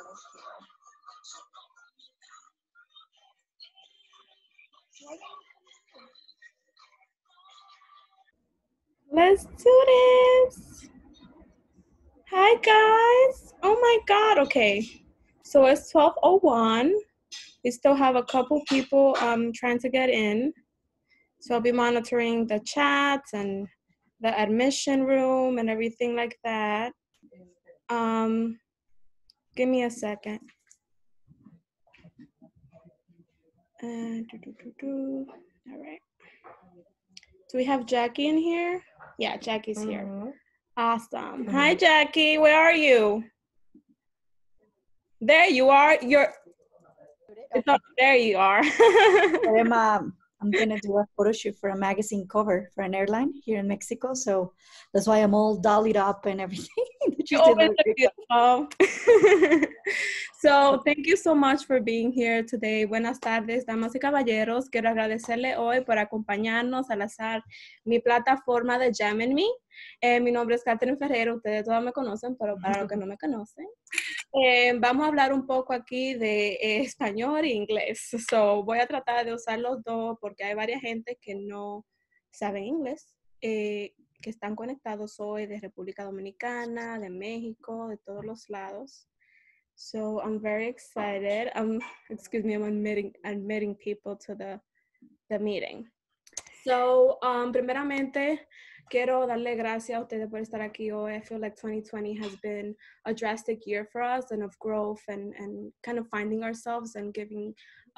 Let's do this. Hi guys. Oh my God. Okay. So it's 12:01. We still have a couple people trying to get in. So I'll be monitoring the chats and the admission room and everything like that. Give me a second. All right. Do we have Jackie in here? Yeah, Jackie's here. Awesome. Hi, Jackie. Where are you? There you are. There you are. I'm going to do a photo shoot for a magazine cover for an airline here in Mexico. So that's why I'm all dollied up and everything. So thank you so much for being here today. Buenas tardes, damas y caballeros. Quiero agradecerle hoy por acompañarnos al azar mi plataforma de Jam and Me. Mi nombre es Catherine Ferrero. Ustedes todos me conocen, pero para los que no me conocen, vamos a hablar un poco aquí de español e inglés. So, voy a tratar de usar los dos porque hay varias gente que no saben inglés, que están conectados hoy de República Dominicana, de México, de todos los lados. So I'm very excited. Excuse me, I'm admitting people to the meeting. So, primeramente, quiero darle gracias a ustedes por estar aquí hoy. I feel like 2020 has been a drastic year for us and of growth and kind of finding ourselves and giving,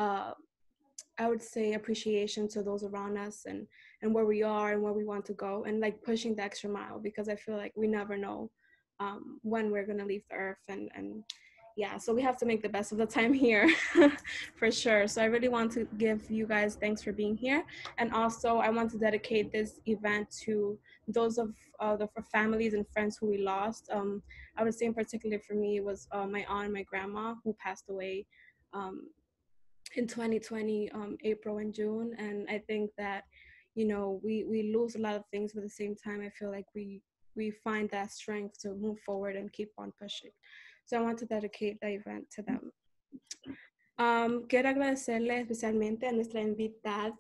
I would say, appreciation to those around us and where we are and where we want to go and like pushing the extra mile because I feel like we never know when we're going to leave the earth and yeah, so we have to make the best of the time here for sure. So I really want to give you guys thanks for being here. And also I want to dedicate this event to those of the families and friends who we lost. I would say in particular for me, it was my aunt and my grandma who passed away in 2020, April and June. And I think that, you know, we lose a lot of things, but at the same time, I feel like we find that strength to move forward and keep on pushing. So I want to dedicate the event to them. Quiero agradecerle especialmente a nuestras invitadas,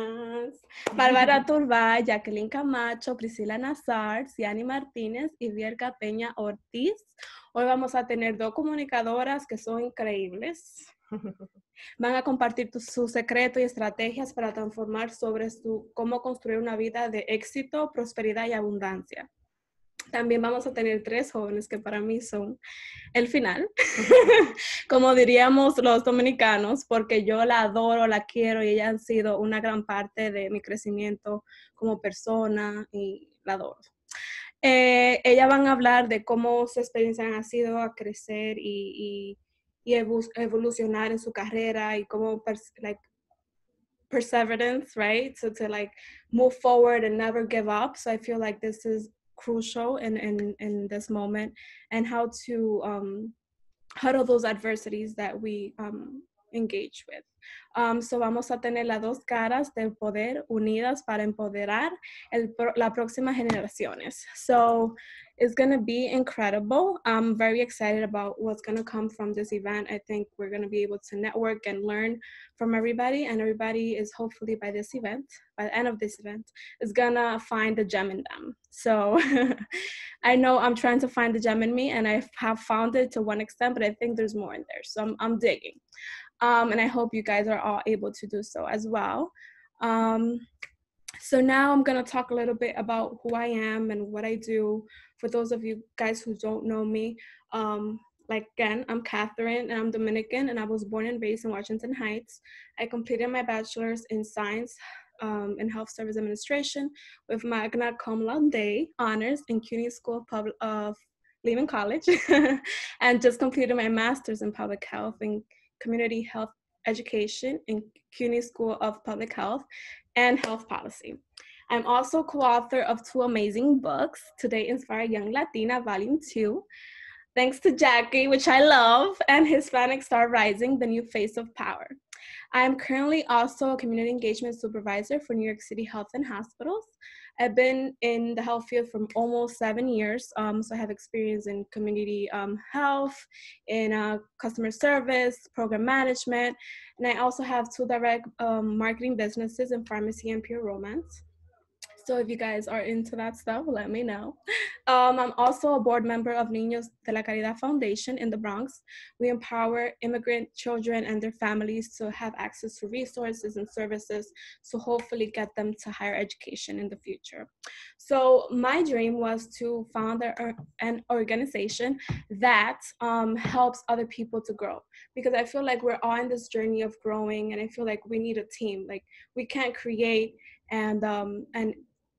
Bárbara Turbay, Jacqueline Camacho, Priscila Nazar, Ciani Martínez y Vierka Peña Ortiz. Hoy vamos a tener dos comunicadoras que son increíbles. Van a compartir sus secretos y estrategias para transformar sobre cómo construir una vida de éxito, prosperidad y abundancia. También vamos a tener tres jóvenes que para mí son el final, como diríamos los dominicanos, porque yo la adoro, la quiero y ellas han sido una gran parte de mi crecimiento como persona y la adoro. Ellas van a hablar de cómo su experiencia ha sido a crecer y evolucionar en su carrera y cómo perseverance, right? So to like move forward and never give up. So I feel like this is crucial in this moment and how to huddle those adversities that we engage with. So vamos a tener las dos caras del poder unidas para empoderar las próximas generaciones. So it's going to be incredible. I'm very excited about what's going to come from this event. I think we're going to be able to network and learn from everybody, and everybody is hopefully by this event, by the end of this event, is going to find the gem in them. So I know I'm trying to find the gem in me, and I have found it to one extent, but I think there's more in there. So I'm digging. And I hope you guys are all able to do so as well. So now I'm going to talk a little bit about who I am and what I do. For those of you guys who don't know me, like again, I'm Catherine and I'm Dominican and I was born and raised in Washington Heights. I completed my bachelor's in science in health service administration with magna cum laude honors in CUNY School of Lehman College and just completed my master's in public health and community health education in CUNY School of Public Health and Health Policy. I'm also co-author of two amazing books, Today Inspire Young Latina, Volume 2, thanks to Jackie, which I love, and Hispanic Star Rising, The New Face of Power. I am currently also a community engagement supervisor for New York City Health and Hospitals. I've been in the health field for almost 7 years. So I have experience in community health, in customer service, program management, and I also have two direct marketing businesses in pharmacy and pure romance. So if you guys are into that stuff, let me know. I'm also a board member of Niños de la Caridad Foundation in the Bronx. We empower immigrant children and their families to have access to resources and services to hopefully get them to higher education in the future. So my dream was to found an organization that helps other people to grow, because I feel like we're all in this journey of growing, and I feel like we need a team. Like, we can't create and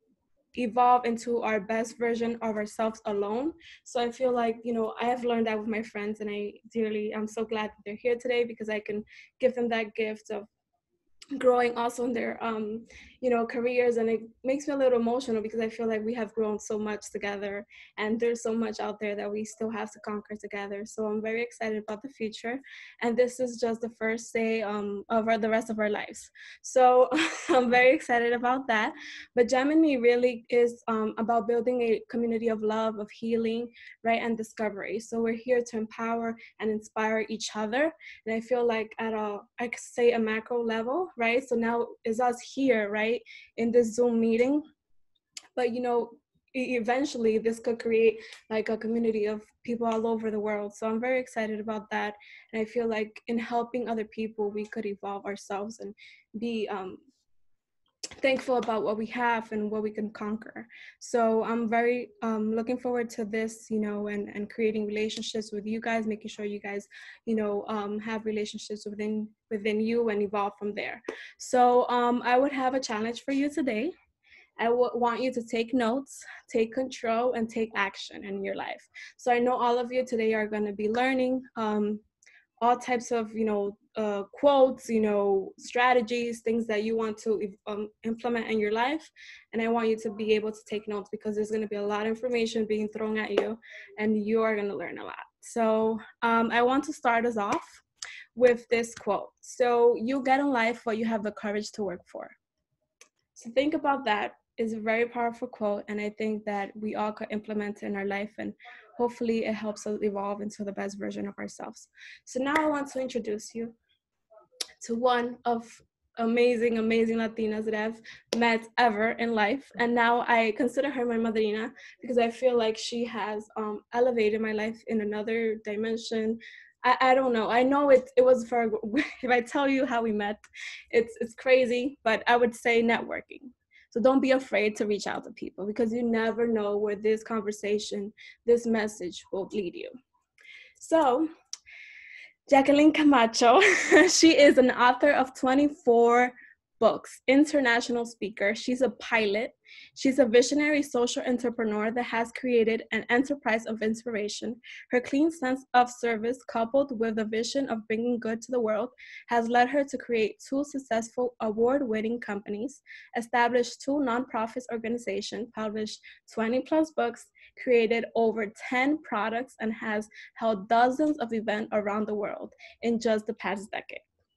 evolve into our best version of ourselves alone. So I feel like, I have learned that with my friends, and I'm so glad that they're here today, because I can give them that gift of growing also in their careers. And it makes me a little emotional, because I feel like we have grown so much together, and there's so much out there that we still have to conquer together. So I'm very excited about the future, and this is just the first day of the rest of our lives. So I'm very excited about that. But Gem and Me really is about building a community of love, of healing, right, and discovery. So we're here to empower and inspire each other. And I feel like I could say a macro level, right? So now is us here, right, in this Zoom meeting. But eventually this could create like a community of people all over the world. So I'm very excited about that. And I feel like in helping other people, we could evolve ourselves and be thankful about what we have and what we can conquer. So I'm very looking forward to this, and creating relationships with you guys, making sure you guys, have relationships within you and evolve from there. So I would have a challenge for you today. I want you to take notes, take control, and take action in your life. So I know all of you today are going to be learning all types of quotes, strategies, things that you want to implement in your life. And I want you to be able to take notes, because there's going to be a lot of information being thrown at you, and you are going to learn a lot. So I want to start us off with this quote. So you get in life what you have the courage to work for. So think about that. It's a very powerful quote, and I think that we all could implement it in our life, and hopefully it helps us evolve into the best version of ourselves. So now I want to introduce you to one of amazing Latinas that I've met ever in life. And now I consider her my madrina, because I feel like she has elevated my life in another dimension. I don't know. I know it was for, if I tell you how we met, it's crazy, but I would say networking. So don't be afraid to reach out to people, because you never know where this conversation, this message will lead you. So Jacqueline Camacho, she is an author of 24 books, international speaker. She's a pilot. She's a visionary social entrepreneur that has created an enterprise of inspiration. Her clean sense of service, coupled with a vision of bringing good to the world, has led her to create 2 successful award-winning companies, establish 2 nonprofit organizations, published 20 plus books, created over 10 products, and has held dozens of events around the world in just the past decade.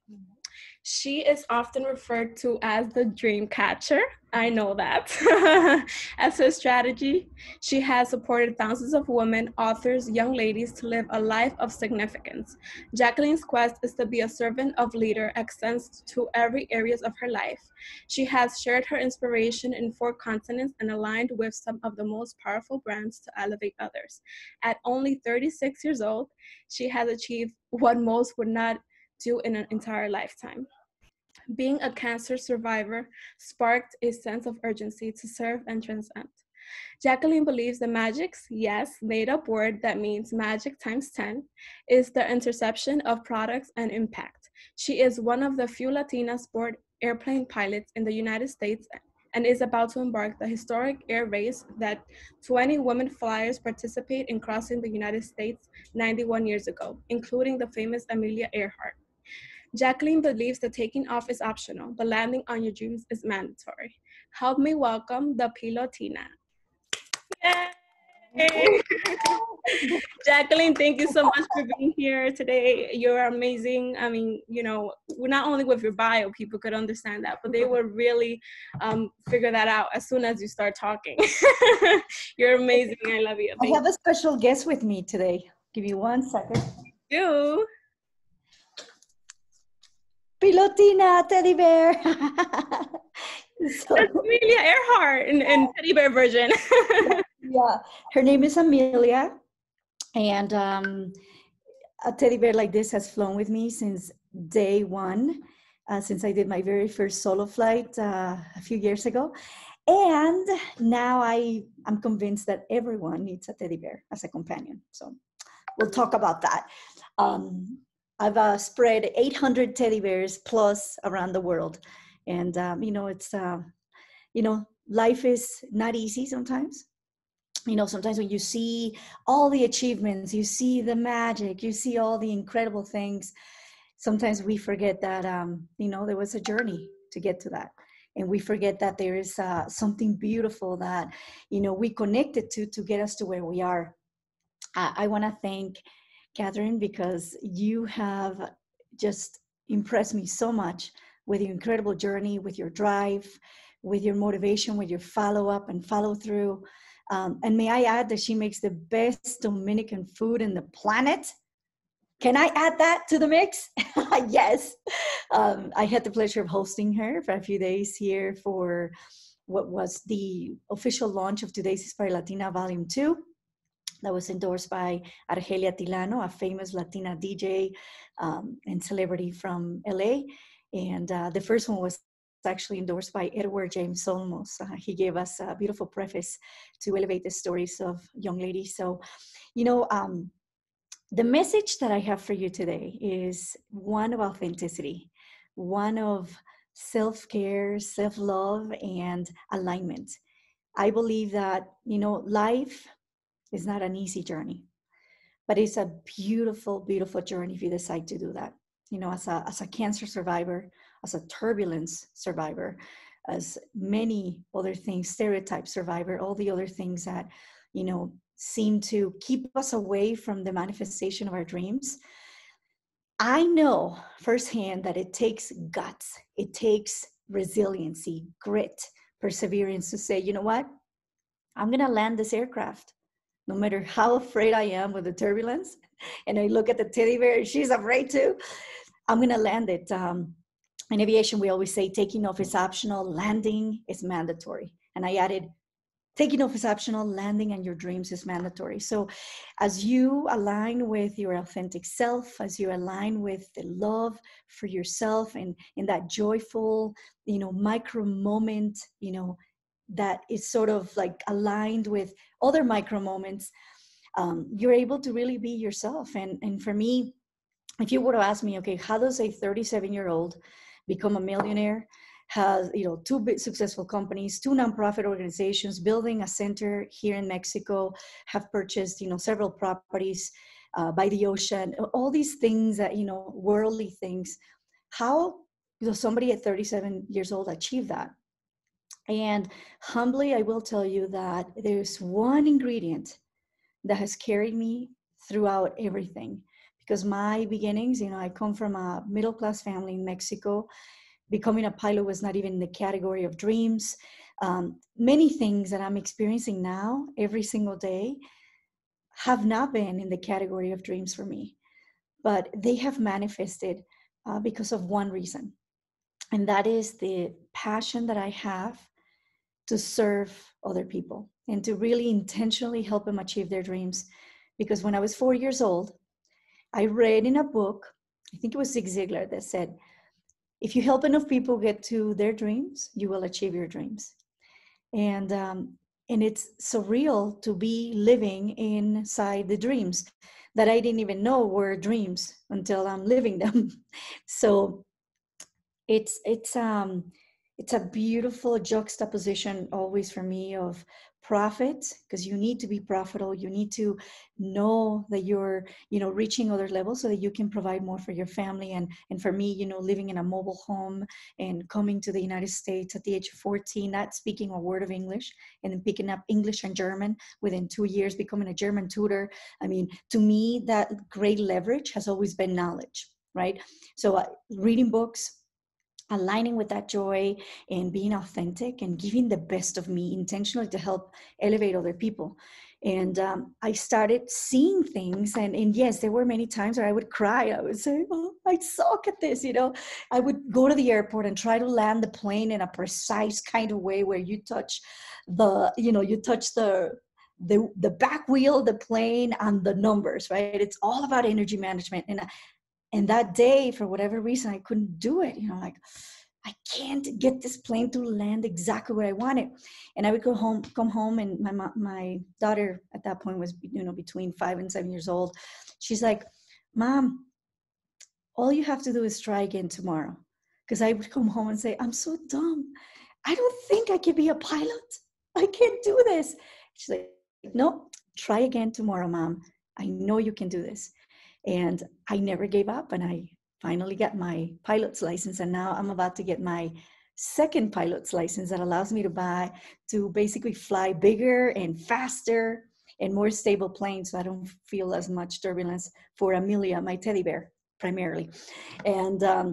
She is often referred to as the dream catcher. I know that. As her strategy, she has supported thousands of women, authors, young ladies to live a life of significance. Jacqueline's quest is to be a servant of leader extends to every areas of her life. She has shared her inspiration in 4 continents and aligned with some of the most powerful brands to elevate others. At only 36 years old, she has achieved what most would not do in an entire lifetime. Being a cancer survivor sparked a sense of urgency to serve and transcend. Jacqueline believes that magic's, yes, made-up word that means magic times 10, is the interception of products and impact. She is one of the few Latina sport airplane pilots in the United States and is about to embark the historic air race that 20 women flyers participate in crossing the United States 91 years ago, including the famous Amelia Earhart. Jacqueline believes that taking off is optional, but landing on your dreams is mandatory. Help me welcome the Pilotina. Yay! Yay. Jacqueline, thank you so much for being here today. You're amazing. I mean, you know, not only with your bio, people could understand that, but they will really figure that out as soon as you start talking. You're amazing. I love you. I have a special guest with me today. Give me 1 second. You. Pilotina, teddy bear. That's Amelia Earhart in teddy bear version. Yeah, her name is Amelia. And a teddy bear like this has flown with me since day one, since I did my very first solo flight a few years ago. And now I'm convinced that everyone needs a teddy bear as a companion. So we'll talk about that. I've spread 800 teddy bears plus around the world. And, you know, it's, you know, life is not easy sometimes. You know, sometimes when you see all the achievements, you see the magic, you see all the incredible things, sometimes we forget that, you know, there was a journey to get to that. And we forget that there is something beautiful that, you know, we connected to get us to where we are. I want to thank Catherine, because you have just impressed me so much with your incredible journey, with your drive, with your motivation, with your follow-up and follow-through. And may I add that she makes the best Dominican food in the planet? Can I add that to the mix? Yes. I had the pleasure of hosting her for a few days here for what was the official launch of Today's Inspire Latina Volume 2. That was endorsed by Argelia Tilano, a famous Latina DJ and celebrity from LA. And the first one was actually endorsed by Edward James Olmos. He gave us a beautiful preface to elevate the stories of young ladies. So, you know, the message that I have for you today is one of authenticity, one of self-care, self-love, and alignment. I believe that, you know, life is not an easy journey, but it's a beautiful, beautiful journey if you decide to do that. You know, as a cancer survivor, as a turbulence survivor, as many other things, stereotype survivor, all the other things that, you know, seem to keep us away from the manifestation of our dreams. I know firsthand that it takes guts, it takes resiliency, grit, perseverance to say, you know what, I'm going to land this aircraft. No matter how afraid I am with the turbulence, and I look at the teddy bear, she's afraid too, I'm going to land it. In aviation, we always say taking off is optional, landing is mandatory. And I added, taking off is optional, landing and your dreams is mandatory. So as you align with your authentic self, as you align with the love for yourself and in that joyful, you know, micro moment, you know, that is sort of like aligned with other micro moments, you're able to really be yourself. And for me, if you were to ask me, okay, how does a 37-year-old become a millionaire, has, you know, 2 big successful companies, 2 nonprofit organizations, building a center here in Mexico, have purchased, you know, several properties by the ocean, all these things that, you know, worldly things, how does somebody at 37 years old achieve that? And humbly, I will tell you that there's one ingredient that has carried me throughout everything. Because my beginnings, you know, I come from a middle-class family in Mexico. Becoming a pilot was not even in the category of dreams. Many things that I'm experiencing now every single day have not been in the category of dreams for me, but they have manifested because of one reason. And that is the passion that I have to serve other people and to really intentionally help them achieve their dreams. Because when I was 4 years old, I read in a book, I think it was Zig Ziglar, that said, if you help enough people get to their dreams, you will achieve your dreams. And it's surreal to be living inside the dreams that I didn't even know were dreams until I'm living them. So it's a beautiful juxtaposition always for me of profit, because you need to be profitable. You need to know that you're, reaching other levels so that you can provide more for your family. And for me, living in a mobile home and coming to the United States at the age of 14, not speaking a word of English, and then picking up English and German within 2 years, becoming a German tutor. I mean, to me, that great leverage has always been knowledge, right? So reading books, aligning with that joy, and being authentic and giving the best of me intentionally to help elevate other people. And I started seeing things, and yes, there were many times where I would cry. I would say, oh, I suck at this. I would go to the airport and try to land the plane in a precise kind of way where you touch the back wheel of the plane and the numbers, right? It's all about energy management. And that day, for whatever reason, I couldn't do it. Like, I can't get this plane to land exactly where I want it. And I would come home, and my daughter at that point was, between 5 and 7 years old. She's like, Mom, all you have to do is try again tomorrow. Because I would come home and say, I'm so dumb. I don't think I can be a pilot. I can't do this. She's like, no, try again tomorrow, Mom. I know you can do this. And I never gave up, and I finally got my pilot's license. And now I'm about to get my second pilot's license that allows me to basically fly bigger and faster and more stable planes, so I don't feel as much turbulence for Amelia, my teddy bear, primarily. And I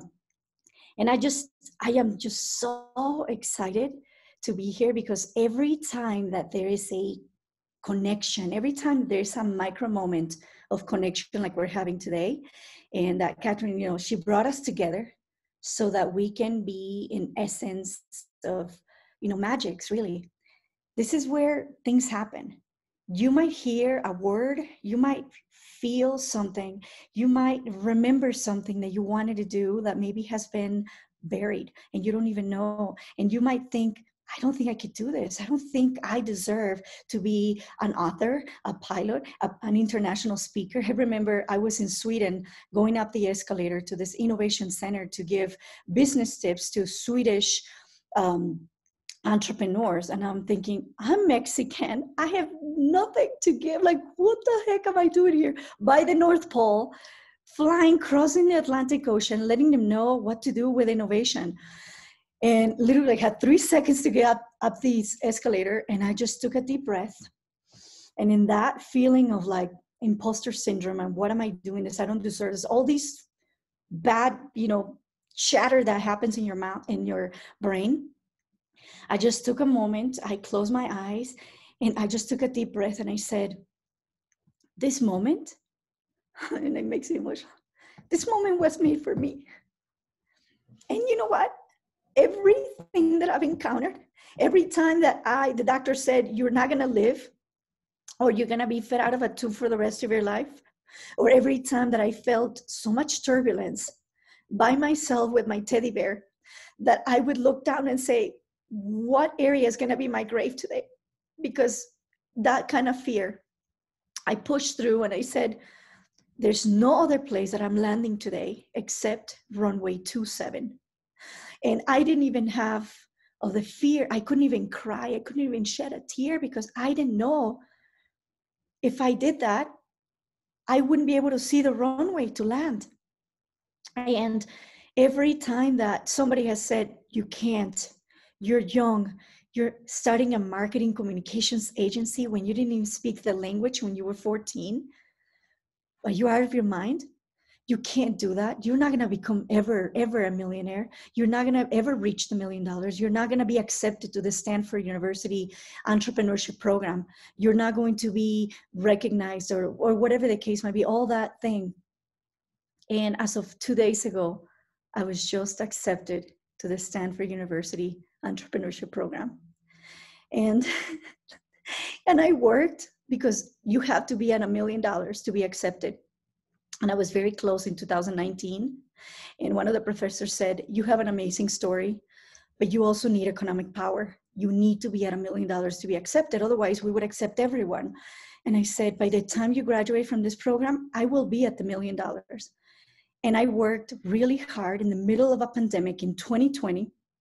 am just so excited to be here, because every time that there is a connection, every time there's a micro moment of connection like we're having today, and that Catherine, she brought us together so that we can be in essence of, magics, really. This is where things happen. You might hear a word, you might feel something, you might remember something that you wanted to do that maybe has been buried and you don't even know. And you might think, I don't think I could do this. I don't think I deserve to be an author, a pilot, an international speaker. I remember I was in Sweden going up the escalator to this innovation center to give business tips to Swedish entrepreneurs. And I'm thinking, I'm Mexican. I have nothing to give. Like, what the heck am I doing here? By the North Pole, flying, crossing the Atlantic Ocean, letting them know what to do with innovation. And literally I had 3 seconds to get up the escalator, and I just took a deep breath. And in that feeling of like imposter syndrome and what am I doing this? I don't deserve this. All these bad, chatter that happens in your mouth, in your brain. I just took a moment. I closed my eyes and I just took a deep breath, and I said, this moment, and it makes me emotional, this moment was made for me. And you know what? Everything that I've encountered, every time that the doctor said, you're not going to live, or you're going to be fed out of a tube for the rest of your life, or every time that I felt so much turbulence by myself with my teddy bear, that I would look down and say, what area is going to be my grave today? Because that kind of fear, I pushed through and I said, there's no other place that I'm landing today except runway 27. And I didn't even have of the fear. I couldn't even cry. I couldn't even shed a tear, because I didn't know if I did that, I wouldn't be able to see the runway to land. And every time that somebody has said, you can't, you're young, you're starting a marketing communications agency when you didn't even speak the language when you were 14, are you out of your mind? You can't do that. You're not going to become ever a millionaire. You're not going to ever reach the $1 million. You're not going to be accepted to the Stanford University entrepreneurship program. You're not going to be recognized, or whatever the case might be, all that thing. And as of 2 days ago, I was just accepted to the Stanford University entrepreneurship program. And, and I worked, because you have to be at $1 million to be accepted. And I was very close in 2019. And one of the professors said, you have an amazing story, but you also need economic power. You need to be at $1 million to be accepted. Otherwise, we would accept everyone. And I said, by the time you graduate from this program, I will be at the $1 million. And I worked really hard in the middle of a pandemic in 2020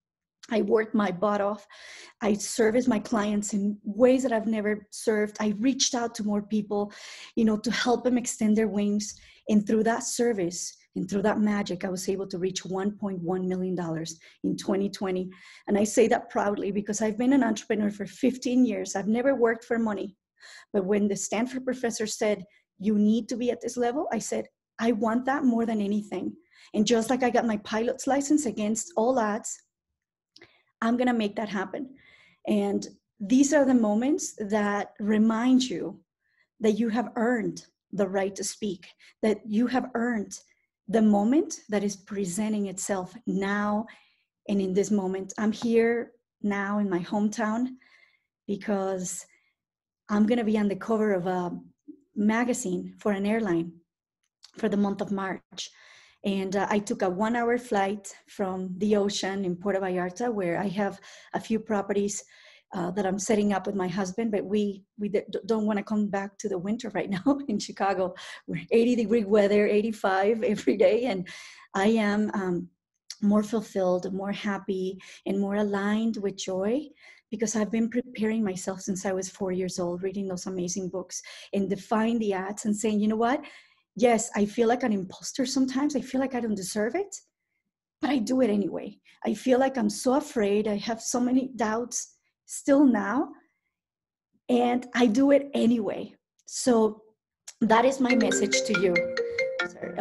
I worked my butt off. I serviced my clients in ways that I've never served. I reached out to more people, to help them extend their wings. And through that service and through that magic, I was able to reach $1.1 million in 2020. And I say that proudly because I've been an entrepreneur for 15 years. I've never worked for money. But when the Stanford professor said, you need to be at this level, I said, I want that more than anything. And just like I got my pilot's license against all odds, I'm going to make that happen. And these are the moments that remind you that you have earned the right to speak, that you have earned the moment that is presenting itself now and in this moment. I'm here now in my hometown because I'm going to be on the cover of a magazine for an airline for the month of March. And I took a 1-hour flight from the ocean in Puerto Vallarta, where I have a few properties that I'm setting up with my husband, but we don't want to come back to the winter right now in Chicago. We're 80-degree weather, 85 every day. And I am more fulfilled, more happy, and more aligned with joy because I've been preparing myself since I was 4 years old, reading those amazing books and defying the odds and saying, you know what? Yes, I feel like an imposter sometimes. I feel like I don't deserve it, but I do it anyway. I feel like I'm so afraid. I have so many doubts still now, and I do it anyway. So that is my message to you. Sorry,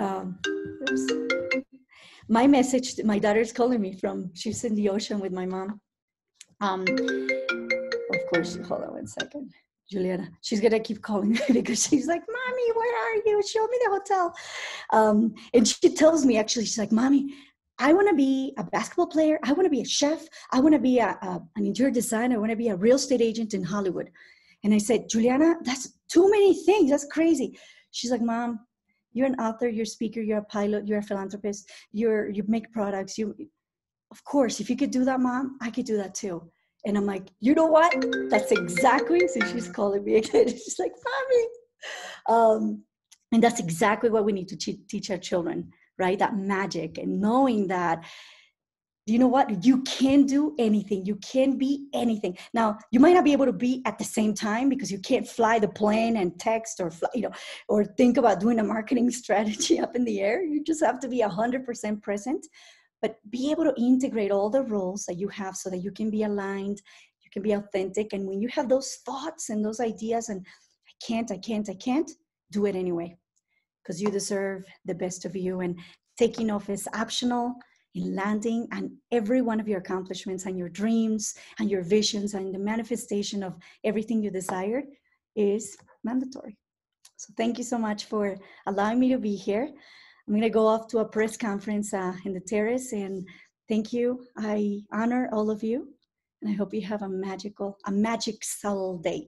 my message, my daughter's calling me she's in the ocean with my mom. Of course, hold on one second. Juliana, she's gonna keep calling me because she's like, Mommy, where are you? Show me the hotel. And she tells me, actually, she's like, Mommy, I want to be a basketball player. I want to be a chef. I want to be an interior designer. I want to be a real estate agent in Hollywood. And I said, Juliana, that's too many things. That's crazy. She's like, Mom, you're an author, you're a speaker, you're a pilot, you're a philanthropist, you make products. Of course, if you could do that, Mom, I could do that too. And I'm like, you know what? That's exactly, so she's calling me again. She's like, Mommy. And that's exactly what we need to teach our children, right? That magic and knowing that, you know what? You can do anything. You can be anything. Now, you might not be able to be at the same time because you can't fly the plane and text or fly, or think about doing a marketing strategy up in the air. You just have to be 100% present. But be able to integrate all the roles that you have so that you can be aligned, you can be authentic. And when you have those thoughts and those ideas and I can't, do it anyway. Because you deserve the best of you. And taking off is optional, and landing and every one of your accomplishments and your dreams and your visions and the manifestation of everything you desired is mandatory. So thank you so much for allowing me to be here. I'm going to go off to a press conference in the terrace, and thank you. I honor all of you, and I hope you have a magic soul day.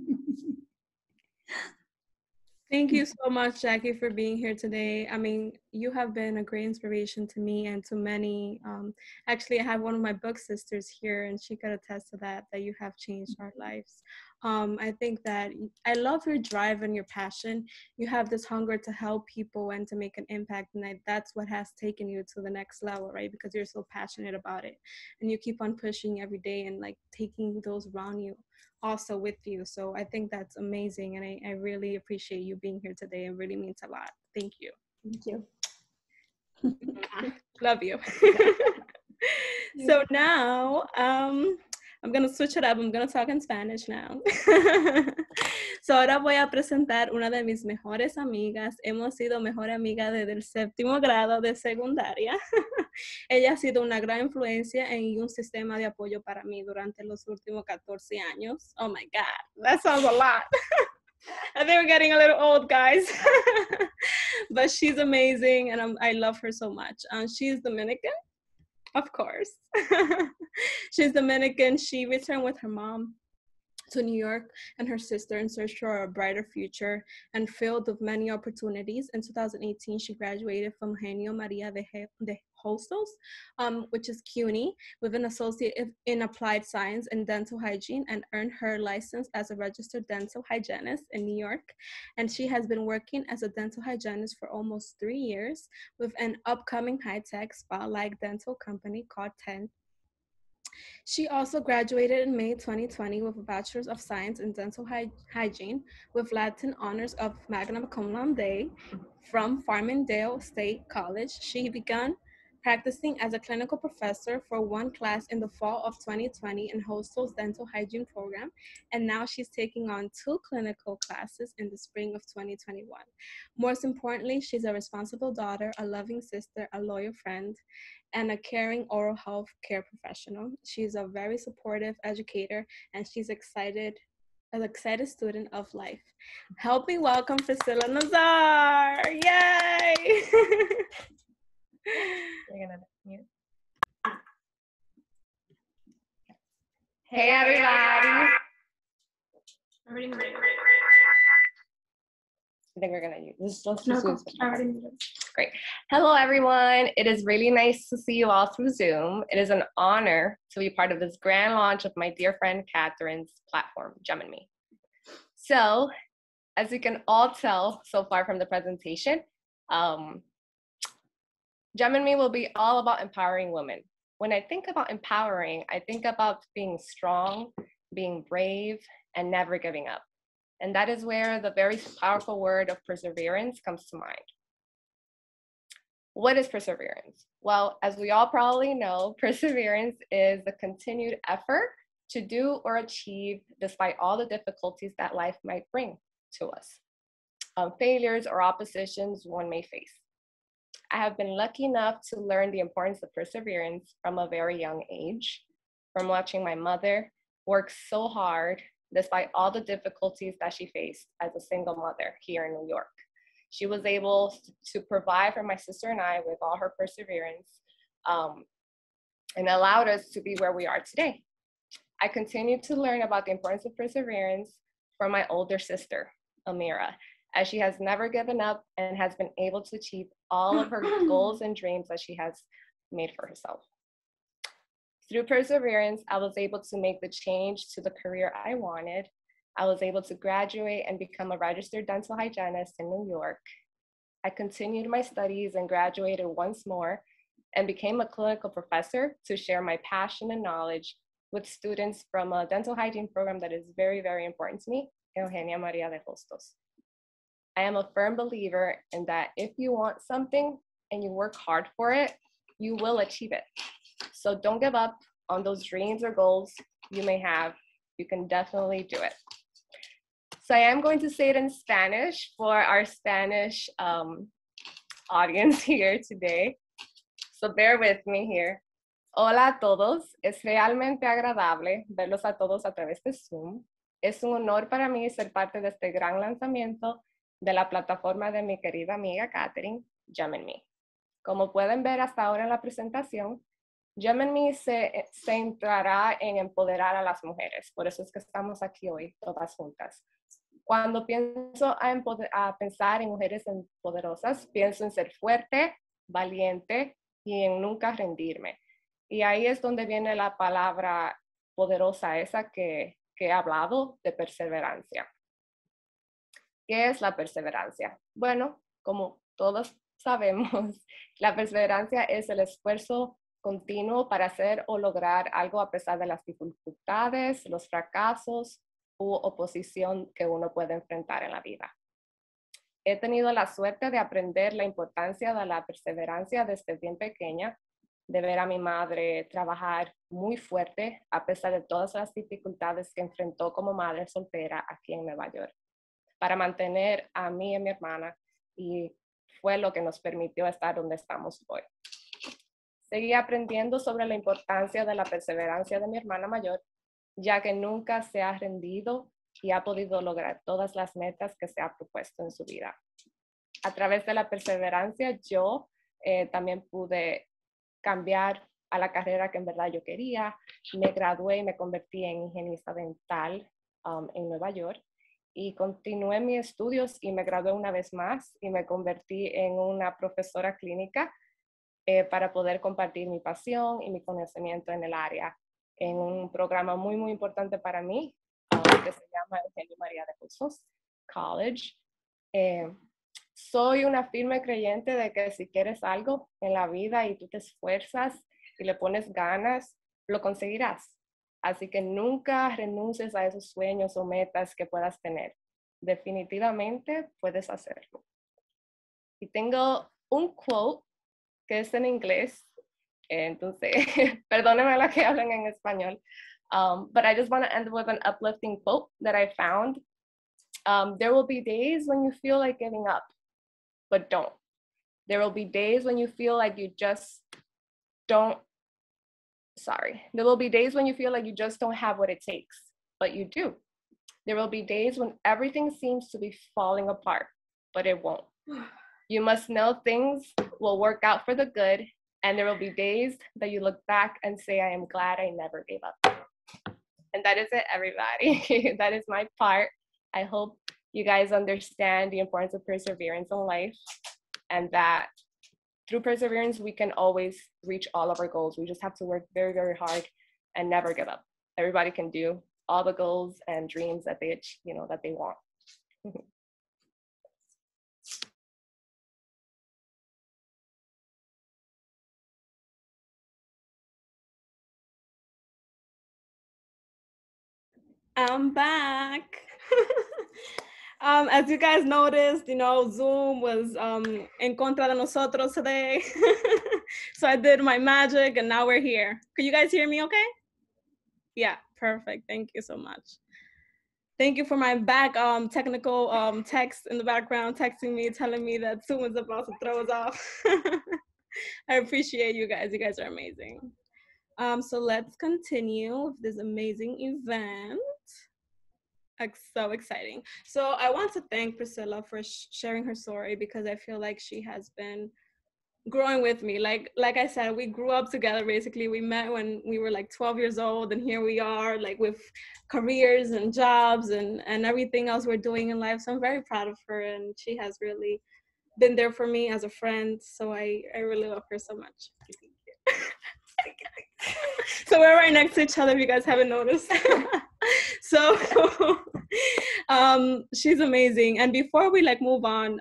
Thank you so much, Jackie, for being here today. I mean, you have been a great inspiration to me and to many. Actually, I have one of my book sisters here, and she could attest to that you have changed our lives. I think that I love your drive and your passion. You have this hunger to help people and to make an impact, and that's what has taken you to the next level, right? Because you're so passionate about it, and you keep on pushing every day and like taking those around you also with you. So I think that's amazing. And I really appreciate you being here today. It really means a lot. Thank you. Thank you. Love you. So now I'm going to switch it up. I'm going to talk in Spanish now. So ahora voy a presentar una de mis mejores amigas. Hemos sido mejor amiga desde el 7º grado de secundaria. Ella ha sido una gran influencia y un sistema de apoyo para mí durante los últimos 14 años. Oh my God, that sounds a lot. I think we're getting a little old, guys. But she's amazing, and I love her so much. She's Dominican, of course. She's Dominican. She returned with her mom to New York and her sister in search for a brighter future and filled with many opportunities. In 2018, she graduated from Eugenio Maria de Hostos, which is CUNY, with an associate in applied science and dental hygiene, and earned her license as a registered dental hygienist in New York. And she has been working as a dental hygienist for almost 3 years with an upcoming high-tech spa-like dental company called Tent. She also graduated in May 2020 with a Bachelor's of Science in Dental Hygiene with Latin honors of magna cum laude from Farmingdale State College. She began practicing as a clinical professor for one class in the fall of 2020 in Hostel's dental hygiene program, and now she's taking on 2 clinical classes in the spring of 2021. Most importantly, she's a responsible daughter, a loving sister, a loyal friend, and a caring oral health care professional. She's a very supportive educator, and she's an excited student of life. Help me welcome Priscilla Nazar! Yay! You're gonna mute. Hey everybody! I think we're gonna use this. Let's just use Great. Hello everyone. It is really nice to see you all through Zoom. It is an honor to be part of this grand launch of my dear friend Catherine's platform, Gemini. So, as you can all tell so far from the presentation, Gemini will be all about empowering women. When I think about empowering, I think about being strong, being brave, and never giving up. And that is where the very powerful word of perseverance comes to mind. What is perseverance? Well, as we all probably know, perseverance is the continued effort to do or achieve despite all the difficulties that life might bring to us. Failures or oppositions one may face. I have been lucky enough to learn the importance of perseverance from a very young age, from watching my mother work so hard despite all the difficulties that she faced as a single mother here in New York. She was able to provide for my sister and I with all her perseverance and allowed us to be where we are today. I continue to learn about the importance of perseverance from my older sister, Amira, as she has never given up and has been able to achieve all of her goals and dreams that she has made for herself. Through perseverance, I was able to make the change to the career I wanted. I was able to graduate and become a registered dental hygienist in New York. I continued my studies and graduated once more and became a clinical professor to share my passion and knowledge with students from a dental hygiene program that is very, very important to me, Eugenia Maria de Hostos. I am a firm believer in that if you want something and you work hard for it, you will achieve it. So don't give up on those dreams or goals you may have. You can definitely do it. So I am going to say it in Spanish for our Spanish audience here today. So bear with me here. Hola a todos. Es realmente agradable verlos a todos a través de Zoom. Es un honor para mí ser parte de este gran lanzamiento de la plataforma de mi querida amiga Catherine, Gemini. Como pueden ver hasta ahora en la presentación, Gemini se centrará en empoderar a las mujeres. Por eso es que estamos aquí hoy, todas juntas. Cuando pienso a pensar en mujeres poderosas, pienso en ser fuerte, valiente y en nunca rendirme. Y ahí es donde viene la palabra poderosa, esa que he hablado, de perseverancia. ¿Qué es la perseverancia? Bueno, como todos sabemos, la perseverancia es el esfuerzo continuo para hacer o lograr algo a pesar de las dificultades, los fracasos u oposición que uno puede enfrentar en la vida. He tenido la suerte de aprender la importancia de la perseverancia desde bien pequeña, de ver a mi madre trabajar muy fuerte a pesar de todas las dificultades que enfrentó como madre soltera aquí en Nueva York, para mantener a mí y a mi hermana, y fue lo que nos permitió estar donde estamos hoy. Seguí aprendiendo sobre la importancia de la perseverancia de mi hermana mayor, ya que nunca se ha rendido y ha podido lograr todas las metas que se ha propuesto en su vida. A través de la perseverancia, yo también pude cambiar a la carrera que en verdad yo quería. Me gradué y me convertí en higienista dental en Nueva York. Y continué mis estudios y me gradué una vez más y me convertí en una profesora clínica para poder compartir mi pasión y mi conocimiento en el área, en un programa muy, muy importante para mí, que se llama Eugenia Maria de Hostos College. Soy una firme creyente de que si quieres algo en la vida y tú te esfuerzas y le pones ganas, lo conseguirás. Así que nunca renuncies a esos sueños o metas que puedas tener. Definitivamente puedes hacerlo. Y tengo un quote que es en inglés, entonces perdónenme la que hablan en español, but I just want to end with an uplifting quote that I found. There will be days when you feel like giving up, but don't. There will be days when you feel like you just don't, there will be days when you feel like you just don't have what it takes, but you do. There will be days when everything seems to be falling apart, but it won't. You must know things will work out for the good, and there will be days that you look back and say, I am glad I never gave up. And that is it, everybody. That is my part. I hope you guys understand the importance of perseverance in life, and that through perseverance, we can always reach all of our goals. We just have to work very, very hard and never give up. Everybody can do all the goals and dreams that they, that they want. I'm back. As you guys noticed, Zoom was en contra de nosotros today. So I did my magic and now we're here. Can you guys hear me okay? Yeah, perfect. Thank you so much. Thank you for my back technical text in the background, texting me, telling me that Zoom is about to throw us off. I appreciate you guys. You guys are amazing. So let's continue with this amazing event. So exciting. So I want to thank Priscilla for sharing her story, because I feel like she has been growing with me. Like I said, we grew up together. Basically, we met when we were like 12 years old, and here we are, like with careers and jobs and everything else we're doing in life. So I'm very proud of her, and she has really been there for me as a friend. So I really love her so much. So we're right next to each other, if you guys haven't noticed. So she's amazing. And before we move on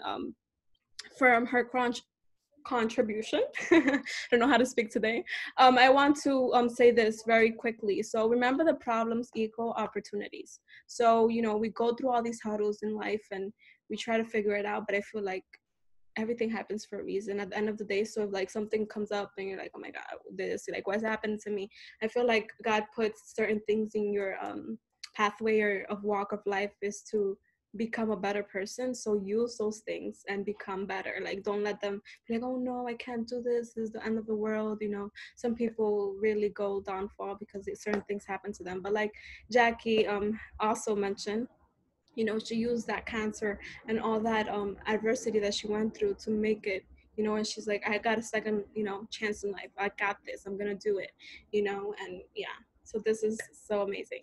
from her contribution, I don't know how to speak today, I want to say this very quickly. So remember, the problems equal opportunities. So we go through all these hurdles in life and we try to figure it out, but I feel like everything happens for a reason at the end of the day. So if something comes up and you're like, oh my God, this, what's happened to me, I feel like God puts certain things in your pathway or of walk of life is to become a better person. So use those things and become better. Don't let them be like, oh no, I can't do this is the end of the world. Some people really go downfall because certain things happen to them. But like Jackie also mentioned, she used that cancer and all that adversity that she went through to make it, and she's like, I got a second, chance in life. I got this. I'm going to do it, and yeah. So this is so amazing.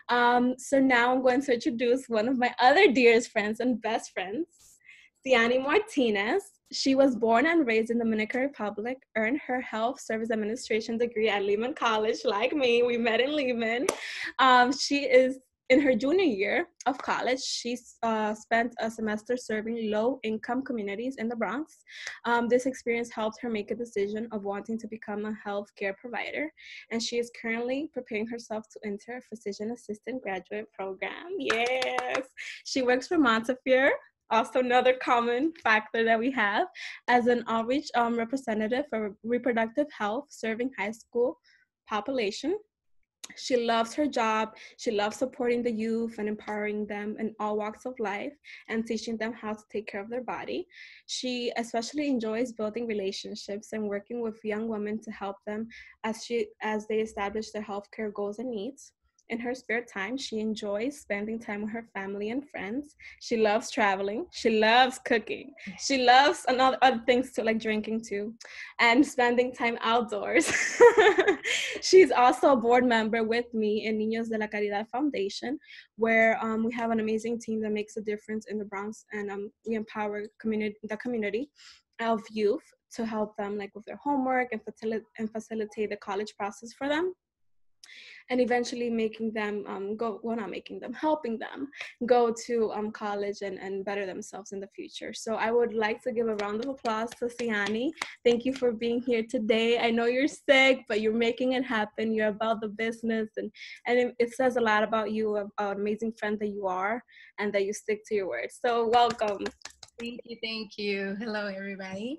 So now I'm going to introduce one of my other dearest friends and best friends, Ciani Martinez. She was born and raised in the Dominican Republic, earned her Health Service Administration degree at Lehman College. Like me, we met in Lehman. She is in her junior year of college. She spent a semester serving low-income communities in the Bronx. This experience helped her make a decision of wanting to become a healthcare provider, and she is currently preparing herself to enter a physician assistant graduate program. Yes! She works for Montefiore, also another common factor that we have, as an outreach representative for reproductive health, serving high school population. She loves her job. She loves supporting the youth and empowering them in all walks of life and teaching them how to take care of their body. She especially enjoys building relationships and working with young women to help them as they establish their healthcare goals and needs. In her spare time, she enjoys spending time with her family and friends. She loves traveling. She loves cooking. She loves other things too, like drinking too, and spending time outdoors. She's also a board member with me in Niños de la Caridad Foundation, where we have an amazing team that makes a difference in the Bronx, and we empower the community of youth to help them with their homework and facilitate the college process for them. and eventually making them helping them go to college and better themselves in the future. So I would like to give a round of applause to Siani. Thank you for being here today. I know you're sick, but you're making it happen. You're about the business, and it says a lot about you, an amazing friend that you are, and that you stick to your word. So welcome. Thank you, thank you. Hello, everybody.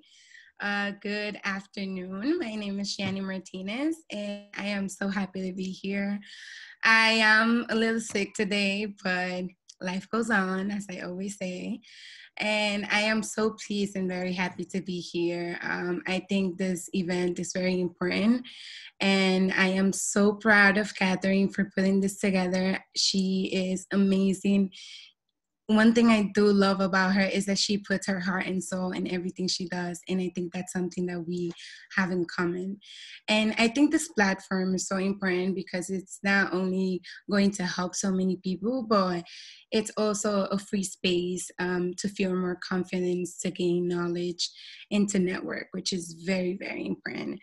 Good afternoon. My name is Shani Martinez, and I am so happy to be here. I am a little sick today, but life goes on, as I always say. And I am so pleased and very happy to be here. I think this event is very important, and I am so proud of Catherine for putting this together. She is amazing. One thing I do love about her is that she puts her heart and soul in everything she does. And I think that's something that we have in common. And I think this platform is so important because it's not only going to help so many people, but it's also a free space to feel more confidence, to gain knowledge, and to network, which is very, very important.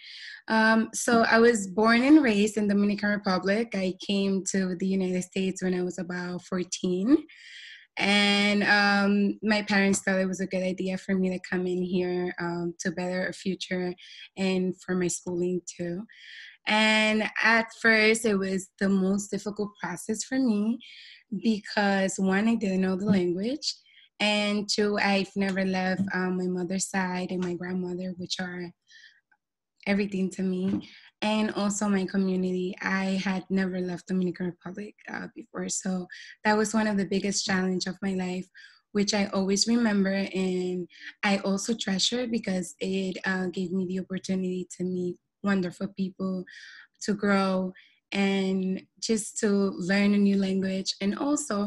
So I was born and raised in Dominican Republic. I came to the United States when I was about 14. And my parents thought it was a good idea for me to come in here to better a future and for my schooling too. And at first, it was the most difficult process for me because one, I didn't know the language, and two, I've never left my mother's side and my grandmother, which are everything to me, and also my community. I had never left Dominican Republic before, so that was one of the biggest challenge of my life, which I always remember, and I also treasure because it gave me the opportunity to meet wonderful people, to grow, and just to learn a new language, and also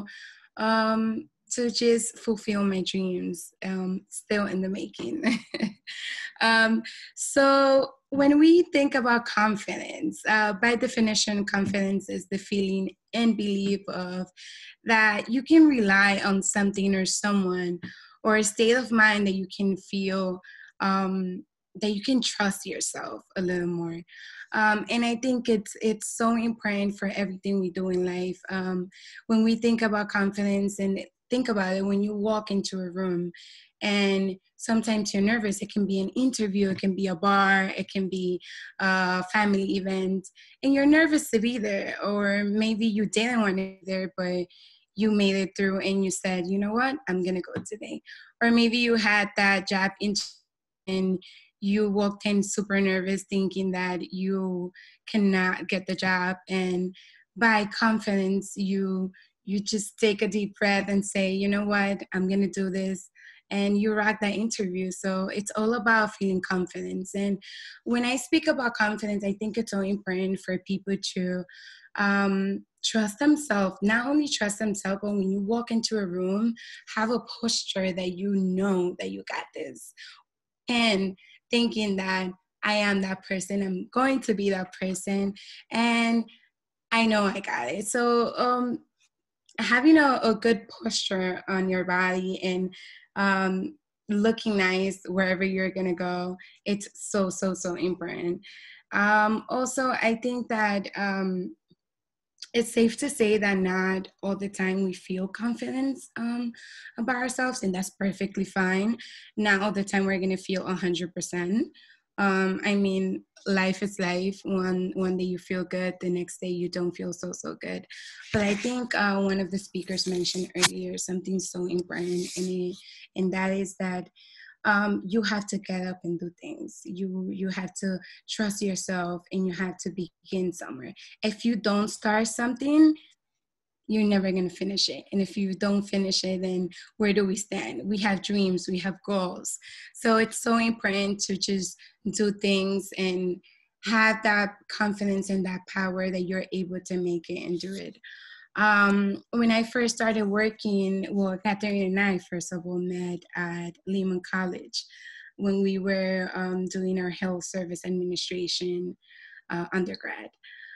to just fulfill my dreams, still in the making. So when we think about confidence, by definition, confidence is the feeling and belief of that you can rely on something or someone, or a state of mind that you can feel, that you can trust yourself a little more. And I think it's so important for everything we do in life. When we think about confidence, and think about it, when you walk into a room and sometimes you're nervous, it can be an interview, it can be a bar, it can be a family event, and you're nervous to be there, or maybe you didn't want to be there, but you made it through and you said, you know what, I'm gonna go today. Or maybe you had that job interview and you walked in super nervous thinking that you cannot get the job, and by confidence you just take a deep breath and say, you know what, I'm gonna do this, and you rock that interview. So it's all about feeling confidence. And when I speak about confidence, I think it's so important for people to trust themselves. Not only trust themselves, but when you walk into a room, have a posture that you know that you got this, and thinking that I am that person, I'm going to be that person, and I know I got it. So having a good posture on your body, and looking nice wherever you're gonna go, it's so important. Also, I think that it's safe to say that not all the time we feel confidence about ourselves, and that's perfectly fine. Not all the time we're gonna feel 100%. I mean, life is life. One day you feel good, the next day you don't feel so good. But I think one of the speakers mentioned earlier something so important, and that is that you have to get up and do things. You have to trust yourself, and you have to begin somewhere. If you don't start something, you're never going to finish it. And if you don't finish it, then where do we stand? We have dreams, we have goals. So it's so important to just do things and have that confidence and that power that you're able to make it and do it. When I first started working, well, Catherine and I, first of all, met at Lehman College when we were doing our health service administration undergrad.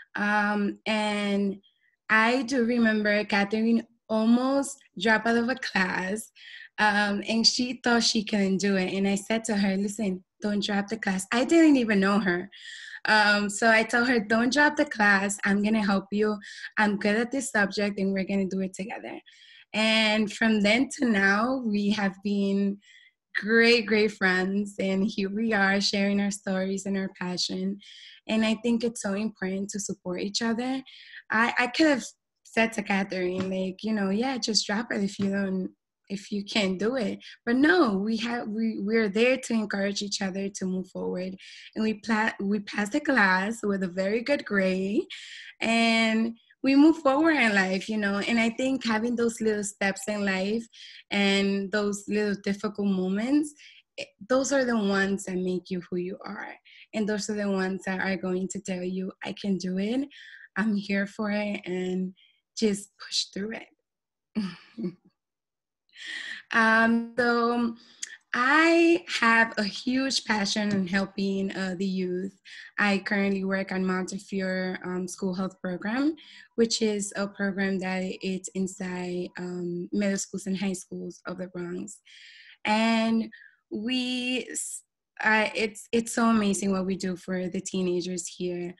And I do remember Catherine almost dropped out of a class, and she thought she couldn't do it. And I said to her, listen, don't drop the class. I didn't even know her. So I told her, don't drop the class. I'm going to help you. I'm good at this subject and we're going to do it together. And from then to now, we have been great friends. And here we are sharing our stories and our passion. And I think it's so important to support each other. I could have said to Catherine, like, yeah, just drop it if you can't do it. But no, we're there to encourage each other to move forward. And we passed the class with a very good grade, and we move forward in life, and I think having those little steps in life and those little difficult moments, those are the ones that make you who you are. And those are the ones that are going to tell you, I can do it, I'm here for it, and just push through it. So I have a huge passion in helping the youth. I currently work on Montefiore School Health Program, which is a program that it's inside middle schools and high schools of the Bronx. And it's so amazing what we do for the teenagers here.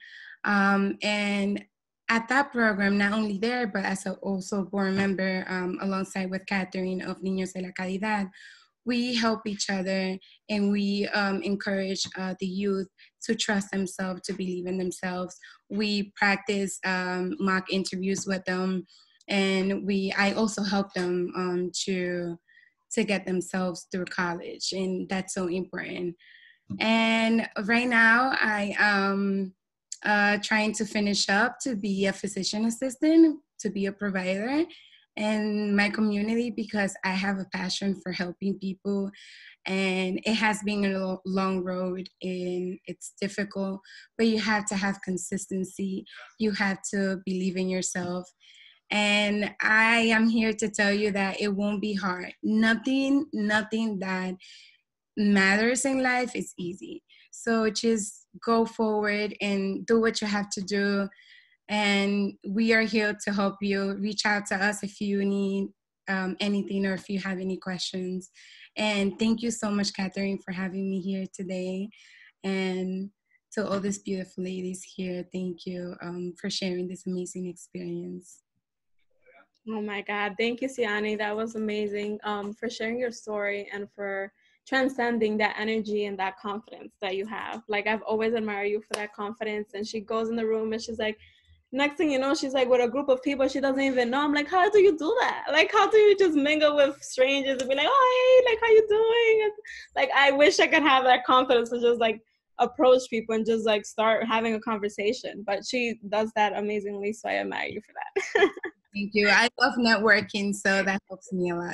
And at that program, not only there, but as also board member alongside with Catherine of Niños de la Caridad, we help each other and we encourage the youth to trust themselves, to believe in themselves. We practice mock interviews with them, and I also help them to get themselves through college, and that's so important. And right now I am trying to finish up to be a physician assistant, to be a provider in my community, because I have a passion for helping people. And it has been a long road and it's difficult, but you have to have consistency. You have to believe in yourself. And I am here to tell you that it won't be hard. Nothing that matters in life is easy. So just go forward and do what you have to do. And we are here to help you. Reach out to us if you need anything or if you have any questions. And thank you so much, Catherine, for having me here today. And to all these beautiful ladies here, thank you for sharing this amazing experience. Oh my God, thank you, Siani. That was amazing for sharing your story and for transcending that energy and that confidence that you have. Like, I've always admired you for that confidence. And she goes in the room and she's like, next thing you know, she's like with a group of people she doesn't even know. I'm like, how do you do that? Like, how do you just mingle with strangers and be like, oh, hey, like, how you doing? And, like, I wish I could have that confidence to just like approach people and just like start having a conversation. But she does that amazingly, so I admire you for that. Thank you. I love networking, so that helps me a lot.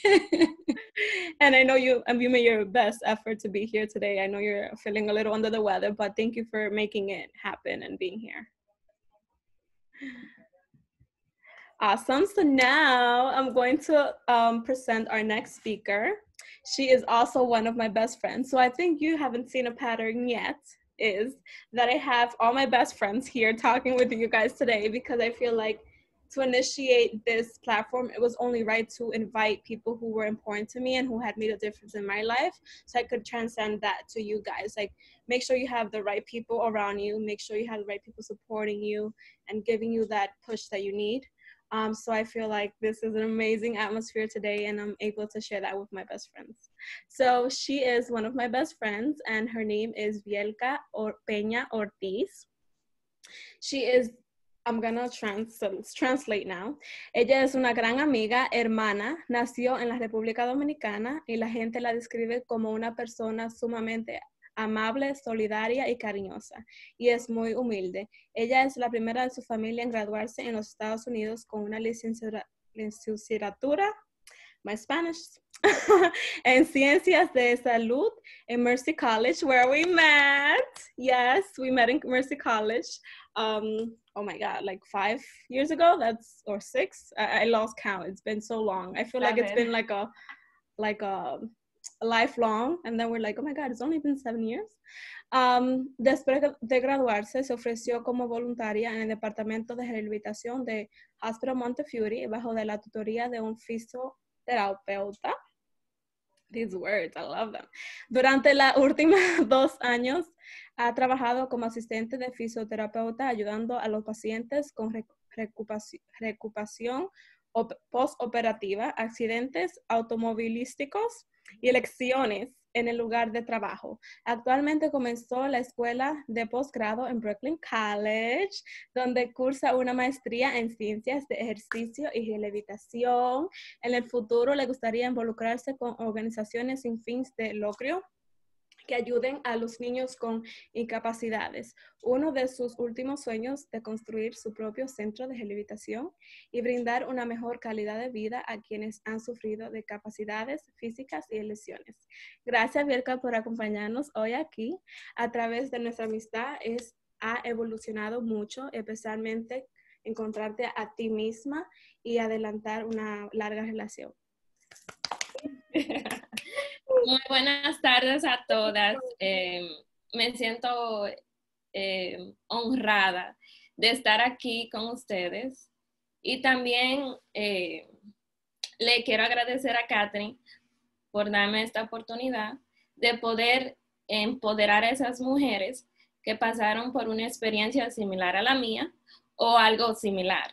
And I know you made your best effort to be here today. I know you're feeling a little under the weather, but thank you for making it happen and being here. Awesome. So now I'm going to present our next speaker. She is also one of my best friends. So I think you haven't seen a pattern yet, is that I have all my best friends here talking with you guys today, because I feel like to initiate this platform, it was only right to invite people who were important to me and who had made a difference in my life, so I could transcend that to you guys. Like, make sure you have the right people around you, make sure you have the right people supporting you and giving you that push that you need. So I feel like this is an amazing atmosphere today, and I'm able to share that with my best friends. So she is one of my best friends, and her name is Vielka Peña Ortiz. She is, I'm gonna translate now. Ella es una gran amiga, hermana, nació en la República Dominicana y la gente la describe como una persona sumamente amable, solidaria y cariñosa, y es muy humilde. Ella es la primera de su familia en graduarse en los Estados Unidos con una licenciatura, my Spanish, en Ciencias de Salud en Mercy College, where we met. Yes, we met in Mercy College. Oh my God, like 5 years ago, or 6. I lost count. It's been so long. I feel like it's been like a lifelong, and then we're like, oh my God, it's only been 7 years. Después de graduarse, se ofreció como voluntaria en el Departamento de Rehabilitación de Hospital Montefiore bajo de la tutoría de un fisioterapeuta. These words, I love them. Durante los últimos 2 años, ha trabajado como asistente de fisioterapeuta ayudando a los pacientes con recuperación postoperativa, accidentes automovilísticos y lesiones en el lugar de trabajo. Actualmente comenzó la escuela de posgrado en Brooklyn College, donde cursa una maestría en ciencias de ejercicio y rehabilitación. En el futuro le gustaría involucrarse con organizaciones sin fines de lucro que ayuden a los niños con incapacidades. Uno de sus últimos sueños de construir su propio centro de rehabilitación y brindar una mejor calidad de vida a quienes han sufrido de capacidades físicas y lesiones. Gracias, Bielka, por acompañarnos hoy aquí. A través de nuestra amistad ha evolucionado mucho, especialmente encontrarte a ti misma y adelantar una larga relación. Muy buenas tardes a todas. Me siento honrada de estar aquí con ustedes y también le quiero agradecer a Catherine por darme esta oportunidad de poder empoderar a esas mujeres que pasaron por una experiencia similar a la mía o algo similar.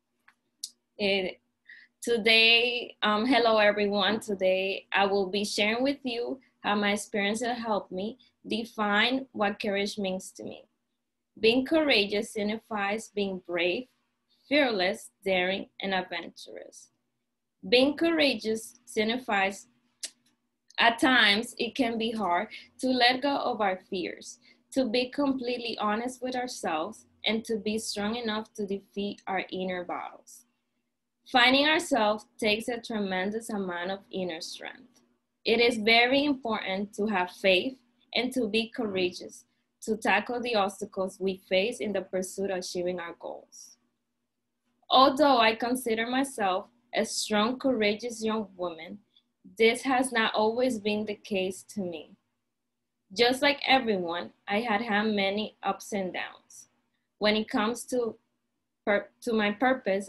Today, hello everyone. Today, I will be sharing with you how my experiences helped me define what courage means to me. Being courageous signifies being brave, fearless, daring, and adventurous. Being courageous signifies, at times, it can be hard to let go of our fears, to be completely honest with ourselves, and to be strong enough to defeat our inner battles. Finding ourselves takes a tremendous amount of inner strength. It is very important to have faith and to be courageous to tackle the obstacles we face in the pursuit of achieving our goals. Although I consider myself a strong, courageous young woman, this has not always been the case to me. Just like everyone, I had many ups and downs when it comes to my purpose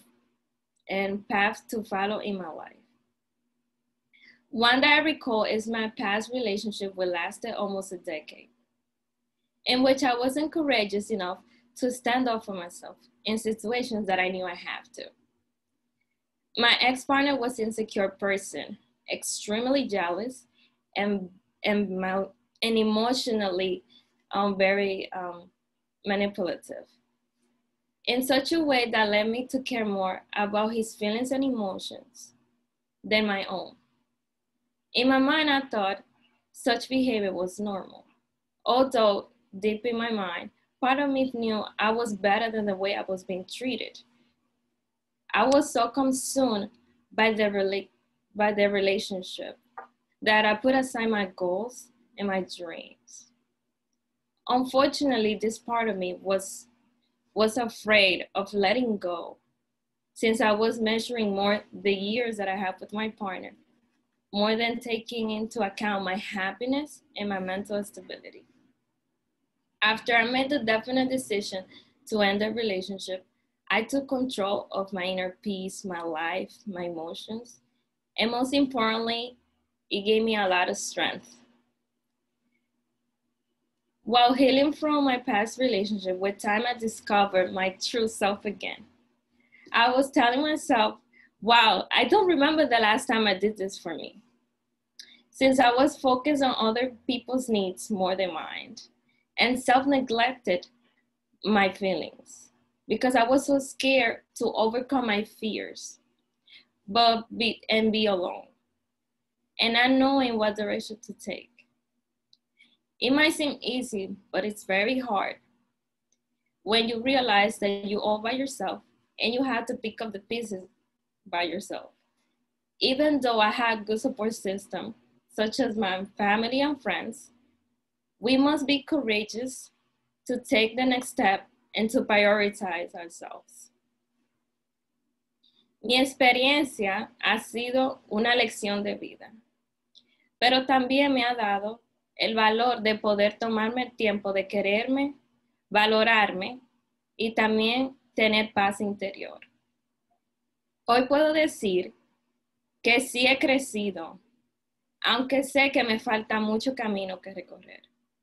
and path to follow in my life. One that I recall is my past relationship, which lasted almost a decade, in which I wasn't courageous enough to stand up for myself in situations that I knew I have to. My ex-partner was an insecure person, extremely jealous, and emotionally very manipulative, in such a way that led me to care more about his feelings and emotions than my own. In my mind, I thought such behavior was normal. Although deep in my mind, part of me knew I was better than the way I was being treated. I was so consumed by the relationship that I put aside my goals and my dreams. Unfortunately, this part of me was afraid of letting go, since I was measuring more the years that I have with my partner, more than taking into account my happiness and my mental stability. After I made the definite decision to end the relationship, I took control of my inner peace, my life, my emotions, and most importantly, it gave me a lot of strength. While healing from my past relationship, with time I discovered my true self again. I was telling myself, wow, I don't remember the last time I did this for me, since I was focused on other people's needs more than mine and self-neglected my feelings because I was so scared to overcome my fears and be alone and not knowing what direction to take. It might seem easy, but it's very hard when you realize that you're all by yourself and you have to pick up the pieces by yourself. Even though I had good support system, such as my family and friends, we must be courageous to take the next step and to prioritize ourselves. Mi experiencia ha sido una lección de vida, pero también me ha dado el valor de poder tomarme el tiempo de quererme, valorarme y también tener paz interior. Hoy puedo decir que sí he crecido, aunque sé que me falta mucho camino que recorrer.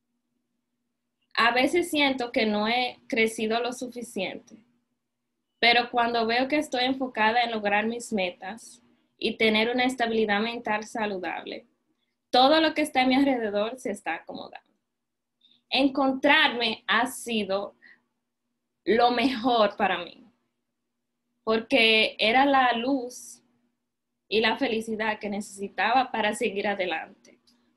A veces siento que no he crecido lo suficiente, pero cuando veo que estoy enfocada en lograr mis metas y tener una estabilidad mental saludable, todo lo que está a mi alrededor se está acomodando. Encontrarme ha sido lo mejor para mí, porque era la luz y la felicidad que necesitaba para seguir adelante.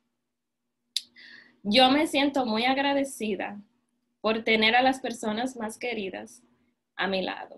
Yo me siento muy agradecida por tener a las personas más queridas a mi lado,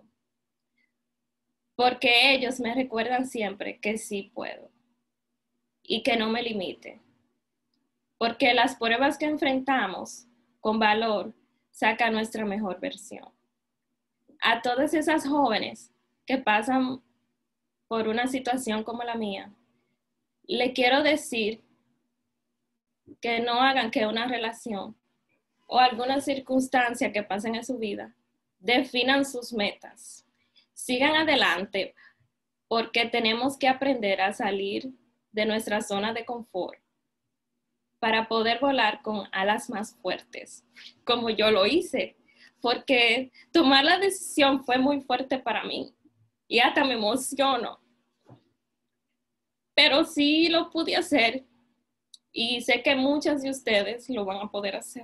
porque ellos me recuerdan siempre que sí puedo y que no me limite, porque las pruebas que enfrentamos con valor sacan nuestra mejor versión. A todas esas jóvenes que pasan por una situación como la mía, le quiero decir que no hagan que una relación o alguna circunstancia que pasen en su vida definan sus metas. Sigan adelante porque tenemos que aprender a salir de nuestra zona de confort para poder volar con alas más fuertes, como yo lo hice, porque tomar la decisión fue muy fuerte para mí y hasta me emociono. Pero sí lo pude hacer y sé que muchas de ustedes lo van a poder hacer.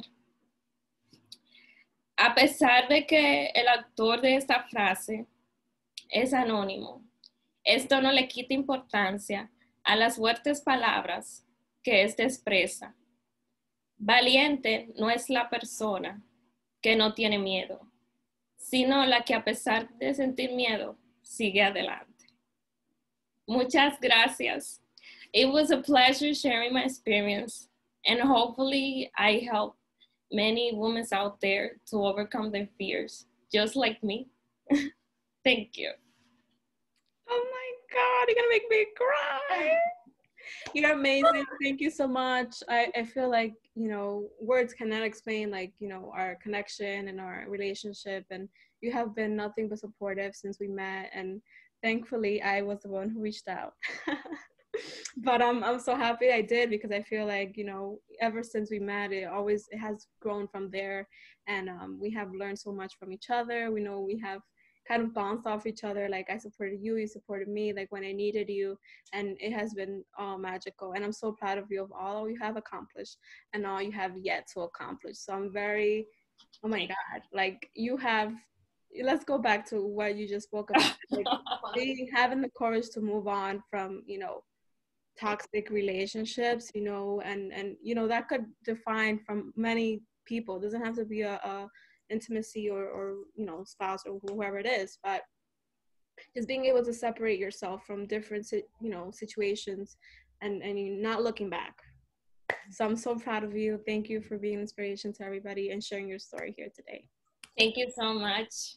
A pesar de que el autor de esta frase es anónimo, esto no le quita importancia a las fuertes palabras que éste expresa. Valiente no es la persona que no tiene miedo, sino la que a pesar de sentir miedo, sigue adelante. Muchas gracias. It was a pleasure sharing my experience, and hopefully I help many women out there to overcome their fears, just like me. Thank you. Oh my God, you're gonna make me cry. You're amazing. Thank you so much. I feel like, you know, words cannot explain, like, you know, our connection and our relationship. And you have been nothing but supportive since we met. And thankfully, I was the one who reached out. But I'm so happy I did, because I feel like, you know, ever since we met, it has grown from there. And we have learned so much from each other. We know we have kind of bounced off each other. Like, I supported you, you supported me, like when I needed you, and it has been all magical. And I'm so proud of you, of all you have accomplished and all you have yet to accomplish. So I'm very, oh my God, like you have, let's go back to what you just spoke about, like having the courage to move on from, you know, toxic relationships, you know, and you know, that could define from many people. It doesn't have to be a intimacy or you know, spouse or whoever it is, but just being able to separate yourself from different, you know, situations and you're not looking back. So I'm so proud of you. Thank you for being inspiration to everybody and sharing your story here today. Thank you so much.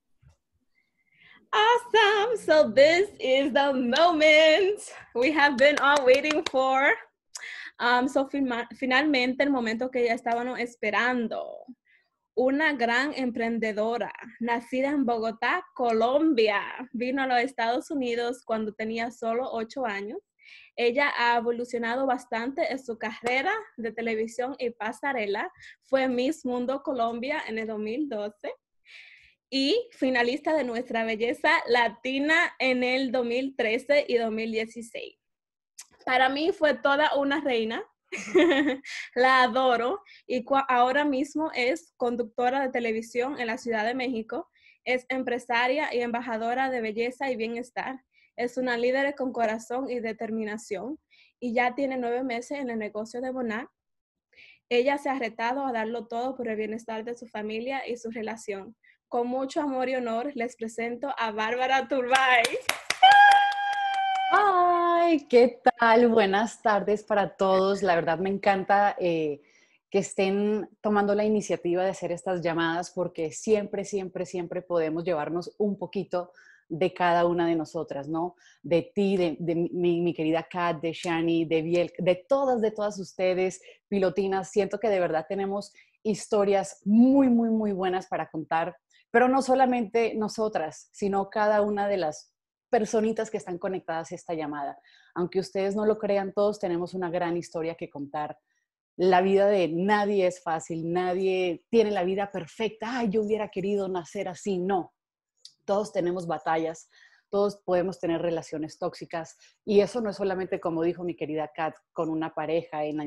Awesome. So this is the moment we have been all waiting for. Finalmente el momento que ya estábamos esperando. Una gran emprendedora, nacida en Bogotá, Colombia, vino a los Estados Unidos cuando tenía solo 8 años. Ella ha evolucionado bastante en su carrera de televisión y pasarela. Fue Miss Mundo Colombia en el 2012 y finalista de Nuestra Belleza Latina en el 2013 y 2016. Para mí fue toda una reina. La adoro y ahora mismo es conductora de televisión en la Ciudad de México, es empresaria y embajadora de belleza y bienestar, es una líder con corazón y determinación y ya tiene 9 meses en el negocio de Bonac. Ella se ha retado a darlo todo por el bienestar de su familia y su relación. Con mucho amor y honor les presento a Bárbara Turbay. ¡Ay! ¿Qué tal? Buenas tardes para todos. La verdad me encanta que estén tomando la iniciativa de hacer estas llamadas porque siempre, siempre, siempre podemos llevarnos un poquito de cada una de nosotras, ¿no? De ti, de mi querida Kat, de Shani, de Biel, de todas ustedes, pilotinas. Siento que de verdad tenemos historias muy, muy, muy buenas para contar, pero no solamente nosotras, sino cada una de las personitas que están conectadas a esta llamada. Aunque ustedes no lo crean, todos tenemos una gran historia que contar. La vida de nadie es fácil, nadie tiene la vida perfecta. Ay, yo hubiera querido nacer así. No, todos tenemos batallas, todos podemos tener relaciones tóxicas y eso no es solamente, como dijo mi querida Kat, con una pareja en la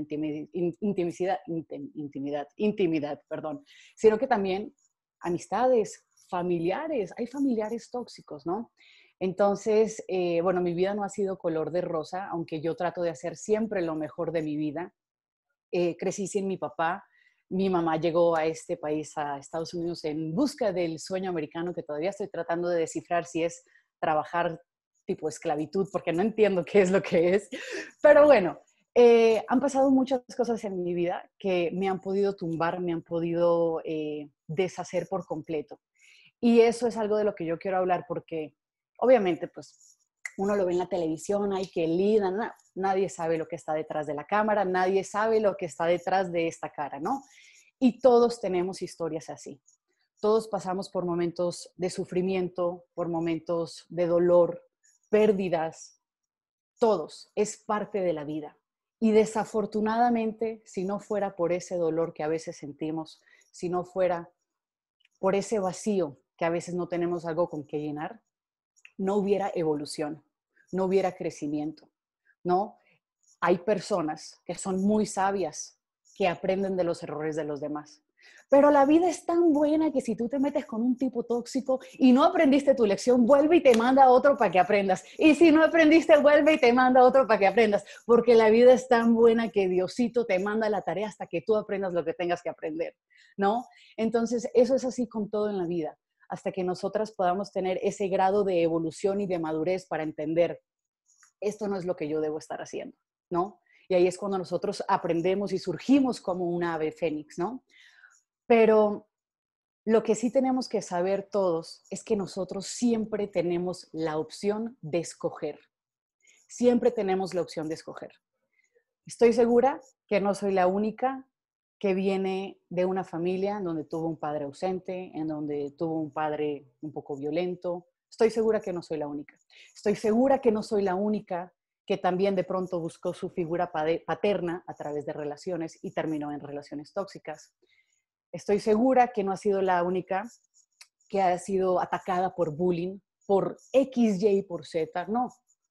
intimidad, perdón, sino que también amistades, familiares, hay familiares tóxicos, ¿no? Entonces, bueno, mi vida no ha sido color de rosa, aunque yo trato de hacer siempre lo mejor de mi vida. Crecí sin mi papá. Mi mamá llegó a este país, a Estados Unidos, en busca del sueño americano, que todavía estoy tratando de descifrar si es trabajar tipo esclavitud, porque no entiendo qué es lo que es. Pero bueno, han pasado muchas cosas en mi vida que me han podido tumbar, me han podido deshacer por completo. Y eso es algo de lo que yo quiero hablar, porque obviamente, pues, uno lo ve en la televisión, ay, qué linda, nadie sabe lo que está detrás de la cámara, nadie sabe lo que está detrás de esta cara, ¿no? Y todos tenemos historias así. Todos pasamos por momentos de sufrimiento, por momentos de dolor, pérdidas, todos, es parte de la vida. Y desafortunadamente, si no fuera por ese dolor que a veces sentimos, si no fuera por ese vacío que a veces no tenemos algo con que llenar, no hubiera evolución, no hubiera crecimiento, ¿no? Hay personas que son muy sabias, que aprenden de los errores de los demás. Pero la vida es tan buena que si tú te metes con un tipo tóxico y no aprendiste tu lección, vuelve y te manda a otro para que aprendas. Y si no aprendiste, vuelve y te manda a otro para que aprendas. Porque la vida es tan buena que Diosito te manda la tarea hasta que tú aprendas lo que tengas que aprender, ¿no? Entonces, eso es así con todo en la vida. Hasta que nosotras podamos tener ese grado de evolución y de madurez para entender, esto no es lo que yo debo estar haciendo, ¿no? Y ahí es cuando nosotros aprendemos y surgimos como una ave fénix, ¿no? Pero lo que sí tenemos que saber todos es que nosotros siempre tenemos la opción de escoger. Siempre tenemos la opción de escoger. Estoy segura que no soy la única que viene de una familia en donde tuvo un padre ausente, en donde tuvo un padre un poco violento. Estoy segura que no soy la única. Estoy segura que no soy la única que también de pronto buscó su figura paterna a través de relaciones y terminó en relaciones tóxicas. Estoy segura que no ha sido la única que ha sido atacada por bullying, por X, Y, por Z, no.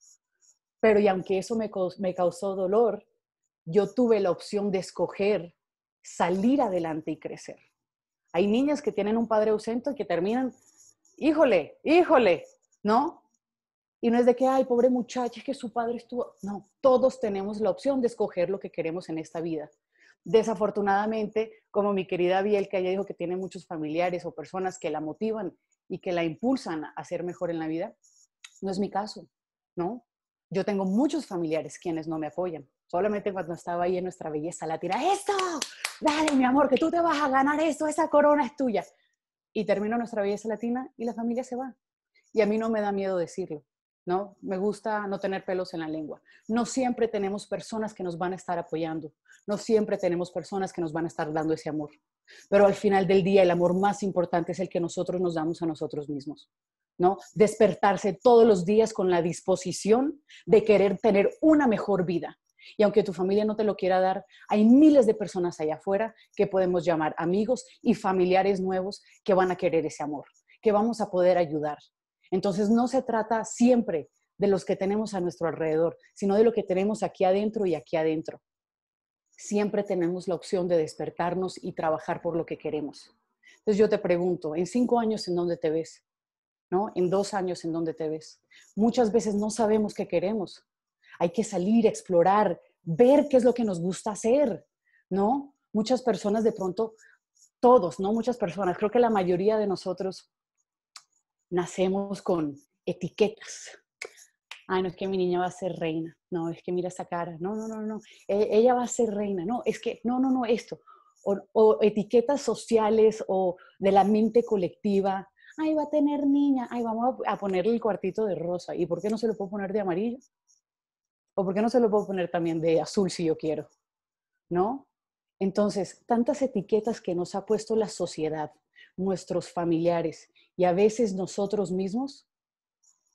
Pero y aunque eso me causó dolor, yo tuve la opción de escoger salir adelante y crecer. Hay niñas que tienen un padre ausente y que terminan, híjole, ¿no? Y no es de que, ay, pobre muchacha, es que su padre estuvo... No, todos tenemos la opción de escoger lo que queremos en esta vida. Desafortunadamente, como mi querida Biel, que ella dijo que tiene muchos familiares o personas que la motivan y que la impulsan a ser mejor en la vida, no es mi caso, ¿no? Yo tengo muchos familiares quienes no me apoyan. Solamente cuando estaba ahí en Nuestra Belleza Latina, ¡esto! Dale, mi amor, que tú te vas a ganar esto, esa corona es tuya. Y termino Nuestra Belleza Latina y la familia se va. Y a mí no me da miedo decirlo, ¿no? Me gusta no tener pelos en la lengua. No siempre tenemos personas que nos van a estar apoyando. No siempre tenemos personas que nos van a estar dando ese amor. Pero al final del día, el amor más importante es el que nosotros nos damos a nosotros mismos, ¿no? Despertarse todos los días con la disposición de querer tener una mejor vida. Y aunque tu familia no te lo quiera dar, hay miles de personas allá afuera que podemos llamar amigos y familiares nuevos que van a querer ese amor, que vamos a poder ayudar. Entonces no se trata siempre de los que tenemos a nuestro alrededor, sino de lo que tenemos aquí adentro y aquí adentro. Siempre tenemos la opción de despertarnos y trabajar por lo que queremos. Entonces yo te pregunto, en 5 años, ¿en dónde te ves? ¿No? En 2 años, ¿en dónde te ves? Muchas veces no sabemos qué queremos. Hay que salir, explorar, ver qué es lo que nos gusta hacer, ¿no? Muchas personas de pronto, todos, ¿no? Muchas personas, creo que la mayoría de nosotros nacemos con etiquetas. Ay, no, es que mi niña va a ser reina. No, es que mira esa cara. No. Ella va a ser reina. No, es que, no, esto. O etiquetas sociales o de la mente colectiva. Ay, va a tener niña. Ay, vamos a ponerle el cuartito de rosa. ¿Y por qué no se lo puedo poner de amarillo? ¿O por qué no se lo puedo poner también de azul si yo quiero? ¿No? Entonces, tantas etiquetas que nos ha puesto la sociedad, nuestros familiares y a veces nosotros mismos,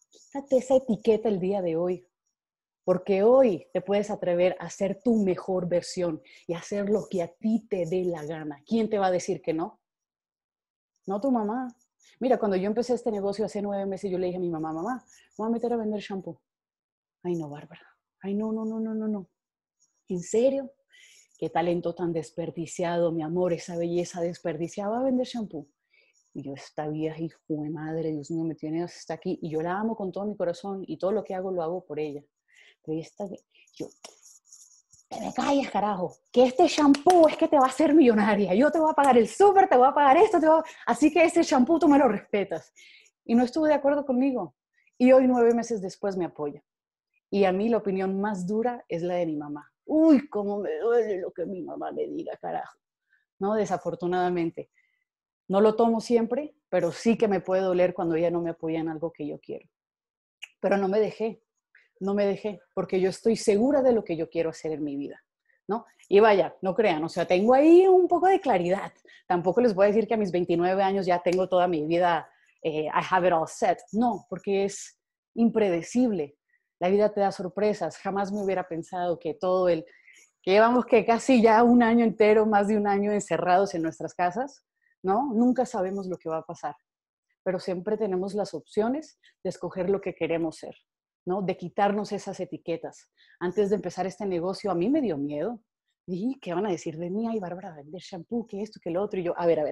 Quítate esa etiqueta el día de hoy, porque hoy te puedes atrever a ser tu mejor versión y hacer lo que a ti te dé la gana. ¿Quién te va a decir que no? No tu mamá. Mira, cuando yo empecé este negocio hace 9 meses, yo le dije a mi mamá, mamá, me voy a meter a vender shampoo. Ay, no, Bárbara. Ay, no, no, no, no, no, no. ¿En serio? Qué talento tan desperdiciado, mi amor, esa belleza desperdiciada. Va a vender shampoo. Y yo, esta vieja hijo de madre, Dios mío, me tiene hasta aquí. Y yo la amo con todo mi corazón y todo lo que hago lo hago por ella. Pero yo, te me calles, carajo, que este shampoo es que te va a hacer millonaria. Yo te voy a pagar el súper, te voy a pagar esto, así que ese shampoo tú me lo respetas. Y no estuvo de acuerdo conmigo. Y hoy, 9 meses después, me apoya. Y a mí la opinión más dura es la de mi mamá. Uy, cómo me duele lo que mi mamá me diga, carajo. No, desafortunadamente. No lo tomo siempre, pero sí que me puede doler cuando ella no me apoya en algo que yo quiero. Pero no me dejé, porque yo estoy segura de lo que yo quiero hacer en mi vida, ¿no? Y vaya, no crean, o sea, tengo ahí un poco de claridad. Tampoco les voy a decir que a mis 29 años ya tengo toda mi vida, I have it all set. No, porque es impredecible. La vida te da sorpresas. Jamás me hubiera pensado que que llevamos que casi ya un año entero, más de un año encerrados en nuestras casas, ¿no? Nunca sabemos lo que va a pasar, pero siempre tenemos las opciones de escoger lo que queremos ser, ¿no? De quitarnos esas etiquetas. Antes de empezar este negocio, a mí me dio miedo. Dije, ¿qué van a decir de mí? Ay, Bárbara, vender shampoo, que esto, que lo otro. Y yo, a ver.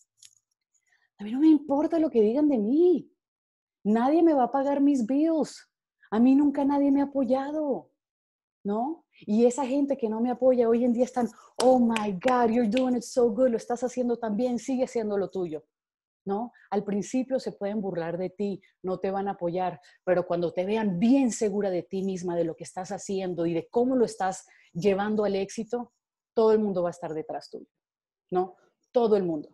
A mí no me importa lo que digan de mí. Nadie me va a pagar mis bills. A mí nunca nadie me ha apoyado, ¿no? Y esa gente que no me apoya hoy en día están, oh my God, you're doing it so good, lo estás haciendo tan bien, sigue haciendo lo tuyo, ¿no? Al principio se pueden burlar de ti, no te van a apoyar, pero cuando te vean bien segura de ti misma, de lo que estás haciendo y de cómo lo estás llevando al éxito, todo el mundo va a estar detrás tuyo, ¿no? Todo el mundo.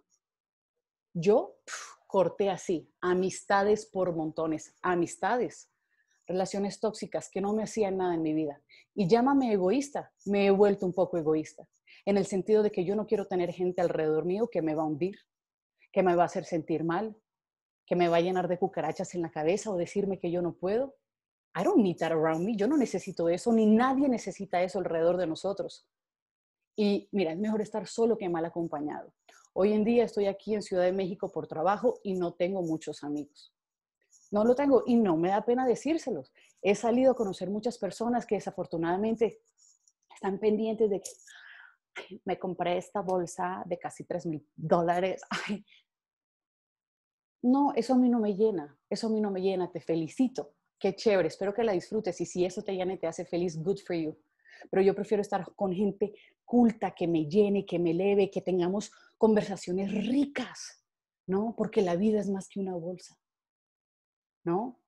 Yo corté así, amistades por montones, amistades, relaciones tóxicas que no me hacían nada en mi vida. Y llámame egoísta, me he vuelto un poco egoísta, en el sentido de que yo no quiero tener gente alrededor mío que me va a hundir, que me va a hacer sentir mal, que me va a llenar de cucarachas en la cabeza o decirme que yo no puedo. I don't need that around me. Yo no necesito eso, ni nadie necesita eso alrededor de nosotros. Y mira, es mejor estar solo que mal acompañado. Hoy en día estoy aquí en Ciudad de México por trabajo y no tengo muchos amigos. No lo tengo y no me da pena decírselos. He salido a conocer muchas personas que desafortunadamente están pendientes de que me compré esta bolsa de casi $3,000. Ay, no, eso a mí no me llena, eso a mí no me llena, te felicito, qué chévere, espero que la disfrutes y si eso te llena y te hace feliz, good for you. Pero yo prefiero estar con gente culta, que me llene, que me eleve, que tengamos conversaciones ricas, ¿no? Porque la vida es más que una bolsa, ¿no?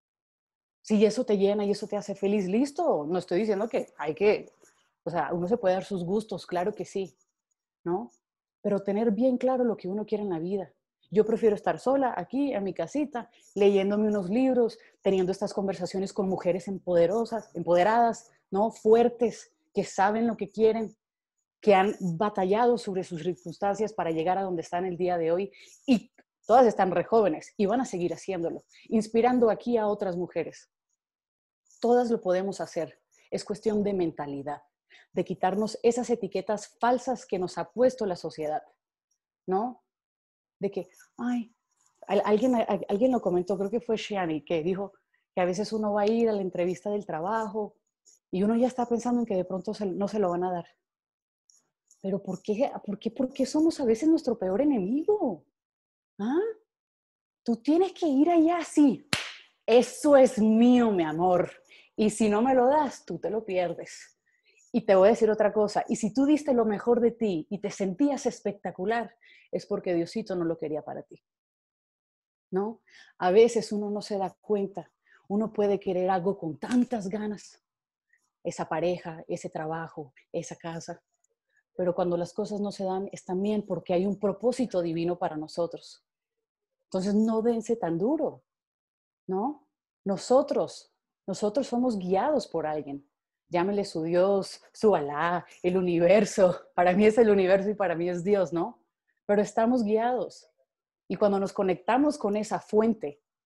Si eso te llena y eso te hace feliz, listo, no estoy diciendo que o sea, uno se puede dar sus gustos, claro que sí, ¿no? Pero tener bien claro lo que uno quiere en la vida. Yo prefiero estar sola aquí en mi casita, leyéndome unos libros, teniendo estas conversaciones con mujeres empoderadas, ¿no? Fuertes, que saben lo que quieren, que han batallado sobre sus circunstancias para llegar a donde están el día de hoy y todas están re jóvenes y van a seguir haciéndolo, inspirando aquí a otras mujeres. Todas lo podemos hacer. Es cuestión de mentalidad, de quitarnos esas etiquetas falsas que nos ha puesto la sociedad, ¿no? De que, ay, alguien lo comentó, creo que fue Shiani, que dijo que a veces uno va a ir a la entrevista del trabajo y uno ya está pensando en que de pronto no se lo van a dar. Pero ¿por qué somos a veces nuestro peor enemigo? ¿Ah? Tú tienes que ir allá así. Eso es mío, mi amor. Y si no me lo das, tú te lo pierdes. Y te voy a decir otra cosa. Y si tú diste lo mejor de ti y te sentías espectacular, es porque Diosito no lo quería para ti, ¿no? A veces uno no se da cuenta. Uno puede querer algo con tantas ganas. Esa pareja, ese trabajo, esa casa. Pero cuando las cosas no se dan, es también porque hay un propósito divino para nosotros. Entonces no dense tan duro, ¿no? Nosotros somos guiados por alguien. Llámele su Dios, su Alá, el universo. Para mí es el universo y para mí es Dios, ¿no? Pero estamos guiados. Y cuando nos conectamos con esa fuente,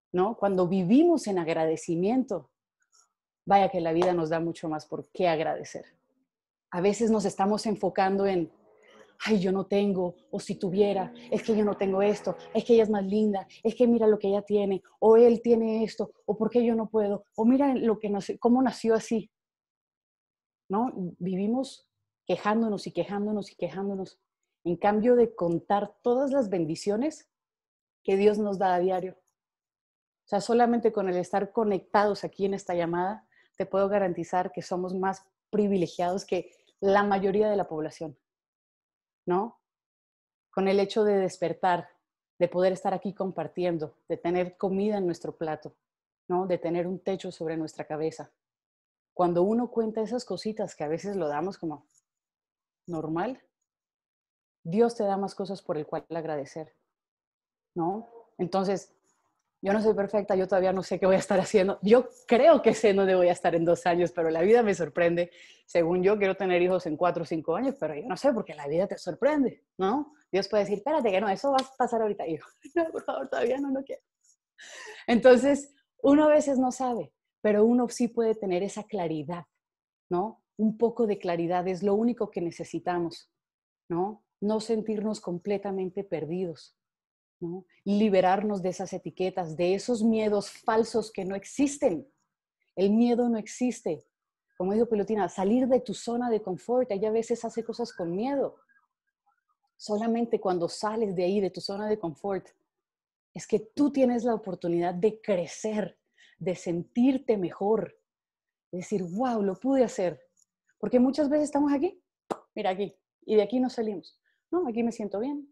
¿no? Cuando vivimos en agradecimiento, vaya que la vida nos da mucho más por qué agradecer. A veces nos estamos enfocando en, ay, yo no tengo, o si tuviera, es que yo no tengo esto, es que ella es más linda, es que mira lo que ella tiene, o él tiene esto, o por qué yo no puedo, o mira lo que nació, cómo nació así, ¿no? Vivimos quejándonos y quejándonos y quejándonos, en cambio de contar todas las bendiciones que Dios nos da a diario. O sea, solamente con el estar conectados aquí en esta llamada, te puedo garantizar que somos más privilegiados que la mayoría de la población, ¿no? Con el hecho de despertar, de poder estar aquí compartiendo, de tener comida en nuestro plato, ¿no? De tener un techo sobre nuestra cabeza. Cuando uno cuenta esas cositas que a veces lo damos como normal, Dios te da más cosas por el cual agradecer, ¿no? Entonces, yo no soy perfecta, yo todavía no sé qué voy a estar haciendo. Yo creo que sé dónde voy a estar en 2 años, pero la vida me sorprende. Según yo, quiero tener hijos en 4 o 5 años, pero yo no sé, porque la vida te sorprende, ¿no? Dios puede decir, espérate, que no, eso va a pasar ahorita. Y yo, no, por favor, todavía no quiero. Entonces, uno a veces no sabe, pero uno sí puede tener esa claridad, ¿no? Un poco de claridad es lo único que necesitamos, ¿no? No sentirnos completamente perdidos, ¿no? Liberarnos de esas etiquetas, de esos miedos falsos que no existen. El miedo no existe. Como dijo Pilotina, salir de tu zona de confort. Ella a veces hace cosas con miedo. Solamente cuando sales de ahí, de tu zona de confort, es que tú tienes la oportunidad de crecer, de sentirte mejor, de decir, wow, lo pude hacer. Porque muchas veces estamos aquí, mira aquí, y de aquí no salimos. No, aquí me siento bien.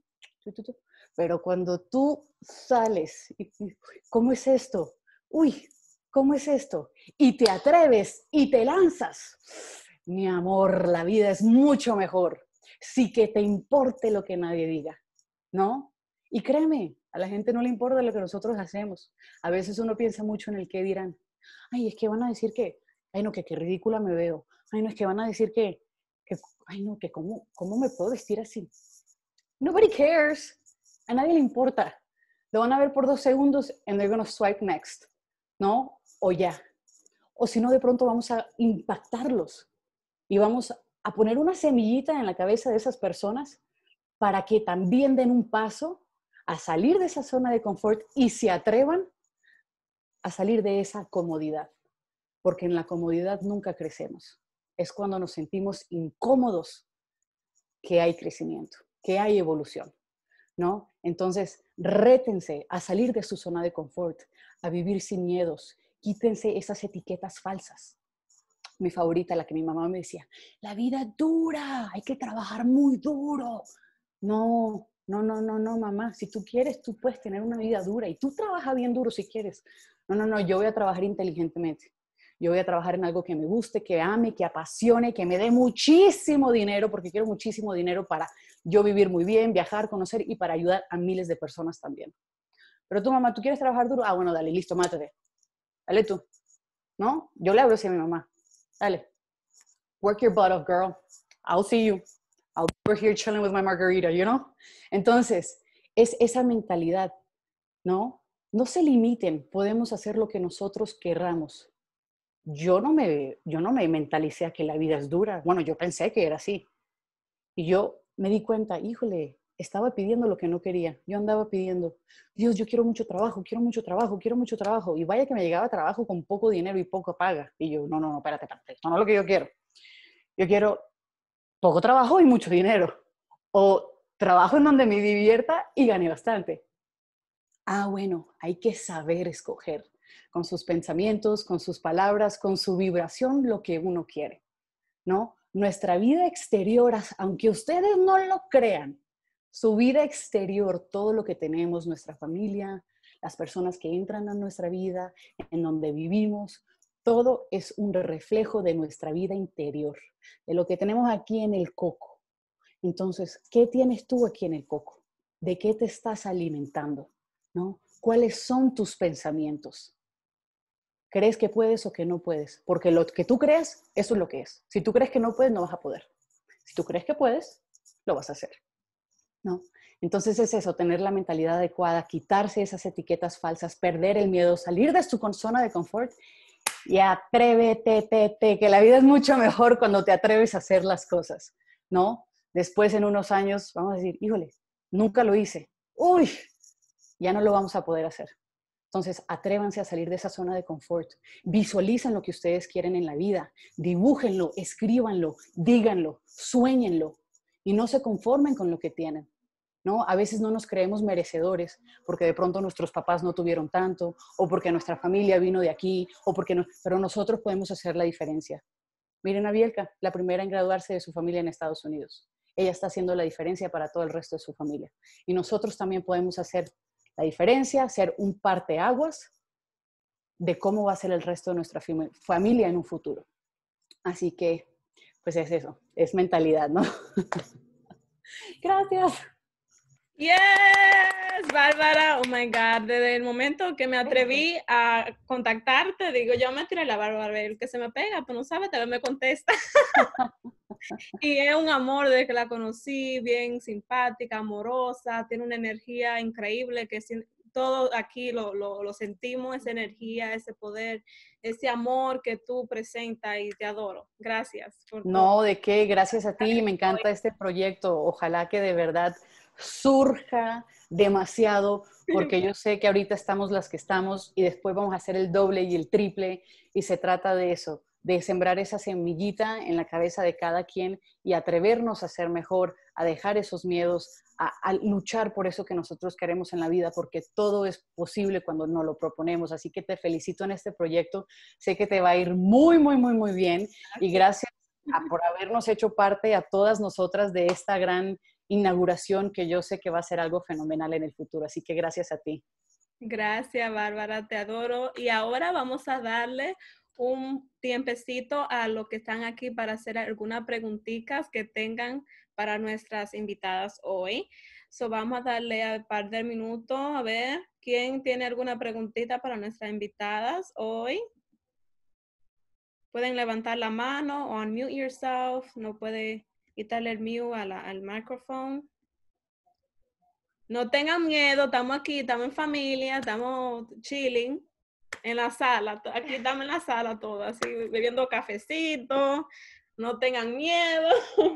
Pero cuando tú sales, ¿cómo es esto? Uy, ¿cómo es esto? Y te atreves y te lanzas. Mi amor, la vida es mucho mejor. Sí que te importe lo que nadie diga, ¿no? Y créeme, a la gente no le importa lo que nosotros hacemos. A veces uno piensa mucho en el qué dirán. Ay, es que van a decir que, ay no, que qué ridícula me veo. Ay, no, es que van a decir que ay no, que cómo me puedo vestir así. Nobody cares. A nadie le importa. Lo van a ver por 2 segundos and they're going to swipe next, ¿no? O ya. O si no, de pronto vamos a impactarlos y vamos a poner una semillita en la cabeza de esas personas para que también den un paso a salir de esa zona de confort y se atrevan a salir de esa comodidad. Porque en la comodidad nunca crecemos. Es cuando nos sentimos incómodos que hay crecimiento, que hay evolución, ¿no? Entonces, rétense a salir de su zona de confort, a vivir sin miedos, quítense esas etiquetas falsas. Mi favorita, la que mi mamá me decía, la vida es dura, hay que trabajar muy duro. No, mamá, si tú quieres, tú puedes tener una vida dura y tú trabajas bien duro si quieres. No, yo voy a trabajar inteligentemente. Yo voy a trabajar en algo que me guste, que ame, que apasione, que me dé muchísimo dinero, porque quiero muchísimo dinero para yo vivir muy bien, viajar, conocer y para ayudar a miles de personas también. Pero tú, mamá, ¿tú quieres trabajar duro? Ah, bueno, dale, listo, mátate. Dale tú. ¿No? Yo le hablo así a mi mamá. Dale. Work your butt off, girl. I'll see you. I'll be over here chilling with my margarita, you know? Entonces, es esa mentalidad, ¿no? No se limiten, podemos hacer lo que nosotros querramos. Yo no me mentalicé a que la vida es dura. Bueno, yo pensé que era así. Y yo me di cuenta, híjole, estaba pidiendo lo que no quería. Yo andaba pidiendo, Dios, yo quiero mucho trabajo, quiero mucho trabajo, quiero mucho trabajo. Y vaya que me llegaba trabajo con poco dinero y poca paga. Y yo, no, espérate, esto no es lo que yo quiero. Yo quiero poco trabajo y mucho dinero. O trabajo en donde me divierta y gane bastante. Ah, bueno, hay que saber escoger con sus pensamientos, con sus palabras, con su vibración, lo que uno quiere, ¿no? Nuestra vida exterior, aunque ustedes no lo crean, su vida exterior, todo lo que tenemos, nuestra familia, las personas que entran a nuestra vida, en donde vivimos, todo es un reflejo de nuestra vida interior, de lo que tenemos aquí en el coco. Entonces, ¿qué tienes tú aquí en el coco? ¿De qué te estás alimentando? ¿No? ¿Cuáles son tus pensamientos? ¿Crees que puedes o que no puedes? Porque lo que tú crees, eso es lo que es. Si tú crees que no puedes, no vas a poder. Si tú crees que puedes, lo vas a hacer, ¿no? Entonces es eso, tener la mentalidad adecuada, quitarse esas etiquetas falsas, perder el miedo, salir de tu zona de confort y atrévete, que la vida es mucho mejor cuando te atreves a hacer las cosas, ¿no? Después en unos años vamos a decir, híjole, nunca lo hice. Uy, ya no lo vamos a poder hacer. Entonces, atrévanse a salir de esa zona de confort. Visualicen lo que ustedes quieren en la vida. Dibújenlo, escríbanlo, díganlo, suéñenlo y no se conformen con lo que tienen, ¿no? A veces no nos creemos merecedores porque de pronto nuestros papás no tuvieron tanto o porque nuestra familia vino de aquí o porque no, pero nosotros podemos hacer la diferencia. Miren a Bielka, la primera en graduarse de su familia en Estados Unidos. Ella está haciendo la diferencia para todo el resto de su familia. Y nosotros también podemos hacer la diferencia, ser un parteaguas de cómo va a ser el resto de nuestra familia en un futuro. Así que, pues es eso, es mentalidad, ¿no? Gracias. Yes, Bárbara, oh my God, desde el momento que me atreví a contactarte, digo, yo me tiré la Bárbara, el que se me pega, pero no sabe, tal vez me contesta. Y es un amor desde que la conocí, bien simpática, amorosa, tiene una energía increíble que todo aquí lo sentimos, esa energía, ese poder, ese amor que tú presentas y te adoro. Gracias. No, ¿de qué? Gracias a ti, me encanta este proyecto. Ojalá que de verdad surja demasiado, porque yo sé que ahorita estamos las que estamos y después vamos a hacer el doble y el triple y se trata de eso, de sembrar esa semillita en la cabeza de cada quien y atrevernos a ser mejor, a dejar esos miedos, a luchar por eso que nosotros queremos en la vida, porque todo es posible cuando nos lo proponemos. Así que te felicito en este proyecto, sé que te va a ir muy, muy, muy, muy bien y gracias por habernos hecho parte a todas nosotras de esta gran inauguración que yo sé que va a ser algo fenomenal en el futuro. Así que gracias a ti. Gracias, Bárbara, te adoro. Y ahora vamos a darle un tiempecito a los que están aquí para hacer algunas preguntitas que tengan para nuestras invitadas hoy. So, vamos a darle un par de minutos a ver quién tiene alguna preguntita para nuestras invitadas hoy. Pueden levantar la mano o unmute yourself. No puede quitarle el mute al micrófono. No tengan miedo, estamos aquí, estamos en familia, estamos chilling en la sala. Aquí estamos en la sala todos, así, bebiendo cafecito. No tengan miedo.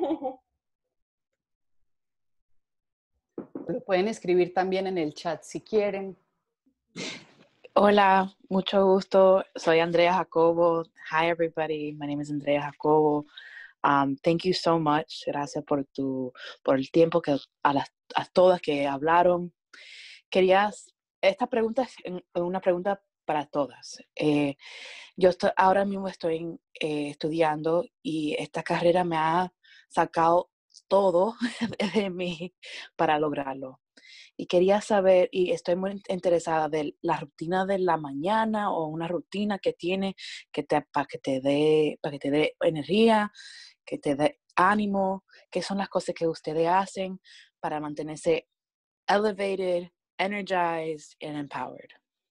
Lo pueden escribir también en el chat si quieren. Hola, mucho gusto. Soy Andrea Jacobo. Hi, everybody. My name is Andrea Jacobo. Thank you so much. Gracias por el tiempo que a todas que hablaron. Esta pregunta es una pregunta para todas. Ahora mismo estoy estudiando y esta carrera me ha sacado todo de mí para lograrlo. Y quería saber, y estoy muy interesada de la rutina de la mañana o una rutina que tiene para que te dé energía, que te dé ánimo, qué son las cosas que ustedes hacen para mantenerse elevated, energized, and empowered.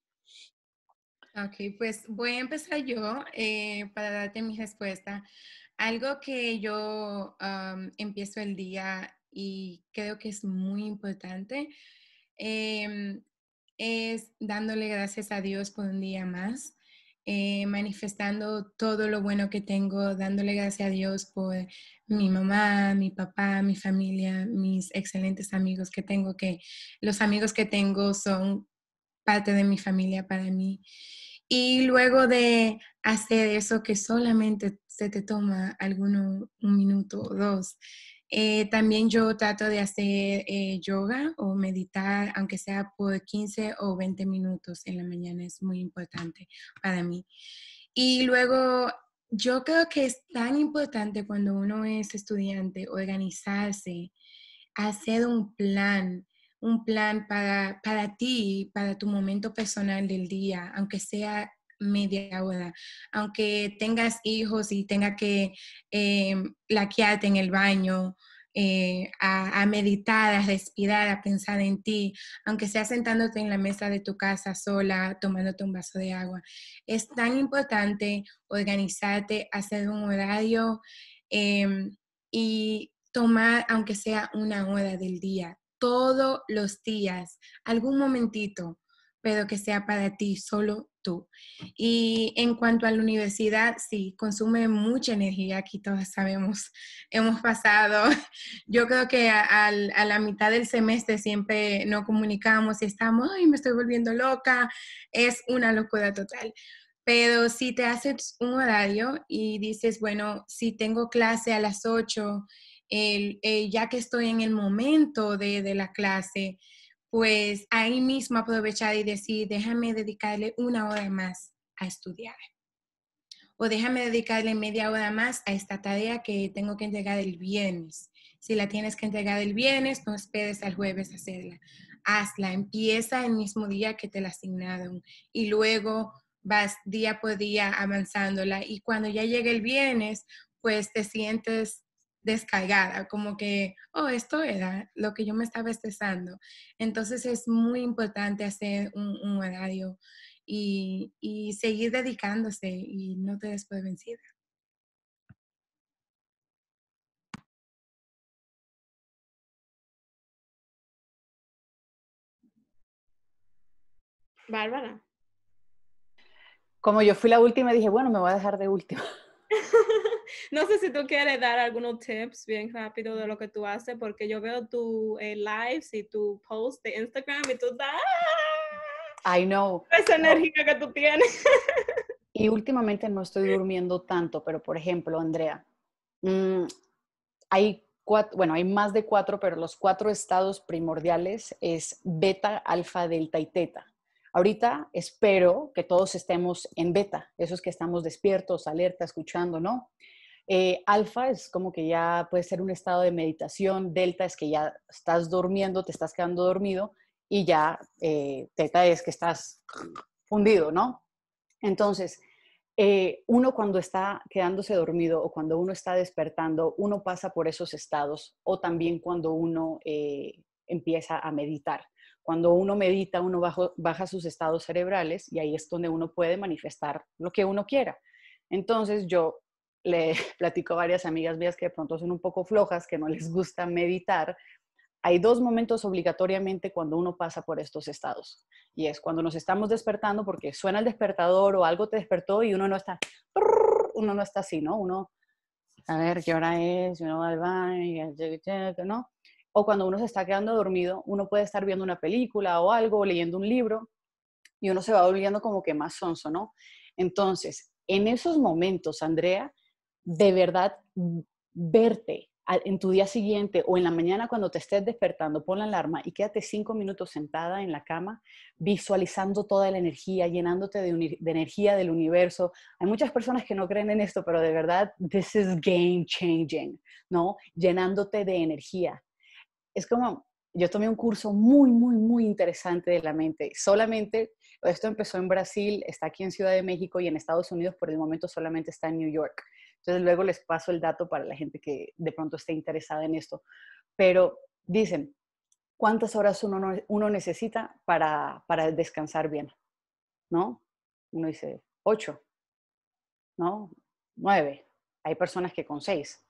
Ok, pues voy a empezar yo para darte mi respuesta. Algo que yo empiezo el día y creo que es muy importante es dándole gracias a Dios por un día más, manifestando todo lo bueno que tengo, dándole gracias a Dios por mi mamá, mi papá, mi familia, mis excelentes amigos que tengo, que los amigos que tengo son parte de mi familia para mí. Y luego de hacer eso que solamente se te toma un minuto o dos, también yo trato de hacer yoga o meditar, aunque sea por 15 o 20 minutos en la mañana, es muy importante para mí. Y luego yo creo que es tan importante cuando uno es estudiante organizarse, hacer un plan para ti, para tu momento personal del día, aunque sea media hora, aunque tengas hijos y tenga que laquearte en el baño, a meditar, a respirar, a pensar en ti, aunque sea sentándote en la mesa de tu casa sola, tomándote un vaso de agua. Es tan importante organizarte, hacer un horario y tomar, aunque sea una hora del día, todos los días, algún momentito, pero que sea para ti, solo tú. Y en cuanto a la universidad, sí, consume mucha energía, aquí todos sabemos, hemos pasado, yo creo que a la mitad del semestre siempre nos comunicamos y estamos, ay, me estoy volviendo loca, es una locura total. Pero si te haces un horario y dices, bueno, si tengo clase a las 8, ya que estoy en el momento de la clase, pues ahí mismo aprovechar y decir, déjame dedicarle una hora más a estudiar. O déjame dedicarle media hora más a esta tarea que tengo que entregar el viernes. Si la tienes que entregar el viernes, no esperes al jueves a hacerla. Hazla, empieza el mismo día que te la asignaron y luego vas día por día avanzándola. Y cuando ya llegue el viernes, pues te sientes descargada, como que, oh, esto era lo que yo me estaba estresando. Entonces es muy importante hacer un horario y seguir dedicándose y no te des por vencida. Bárbara. Como yo fui la última, dije, bueno, me voy a dejar de última. No sé si tú quieres dar algunos tips bien rápido de lo que tú haces, porque yo veo tu lives y tu post de Instagram y tú estás... I know. Esa energía que tú tienes. Y últimamente no estoy durmiendo tanto, pero por ejemplo, Andrea, hay hay más de 4, pero los 4 estados primordiales es beta, alfa, delta y teta. Ahorita espero que todos estemos en beta, esos que estamos despiertos, alerta, escuchando, ¿no? Alfa es como que ya puede ser un estado de meditación, delta es que ya estás durmiendo, te estás quedando dormido y ya teta es que estás fundido, ¿no? Entonces, uno cuando está quedándose dormido o cuando uno está despertando, uno pasa por esos estados o también cuando uno empieza a meditar. Cuando uno medita, uno baja sus estados cerebrales y ahí es donde uno puede manifestar lo que uno quiera. Entonces yo le platico a varias amigas mías que de pronto son un poco flojas, que no les gusta meditar. Hay 2 momentos obligatoriamente cuando uno pasa por estos estados. Y es cuando nos estamos despertando porque suena el despertador o algo te despertó y uno no está así, ¿no? Uno, a ver, ¿qué hora es? Uno va al baño, ¿no? O cuando uno se está quedando dormido, uno puede estar viendo una película o algo, o leyendo un libro, y uno se va volviendo como que más sonso, ¿no? Entonces, en esos momentos, Andrea, de verdad, verte en tu día siguiente o en la mañana cuando te estés despertando, pon la alarma y quédate 5 minutos sentada en la cama, visualizando toda la energía, llenándote de energía del universo. Hay muchas personas que no creen en esto, pero de verdad, this is game changing, ¿no? Llenándote de energía. Es como, yo tomé un curso muy, muy, muy interesante de la mente. Solamente, esto empezó en Brasil, está aquí en Ciudad de México y en Estados Unidos por el momento solamente está en New York. Entonces luego les paso el dato para la gente que de pronto esté interesada en esto. Pero dicen, ¿cuántas horas uno necesita para descansar bien? ¿No? Uno dice, 8, ¿no? 9. Hay personas que con 6.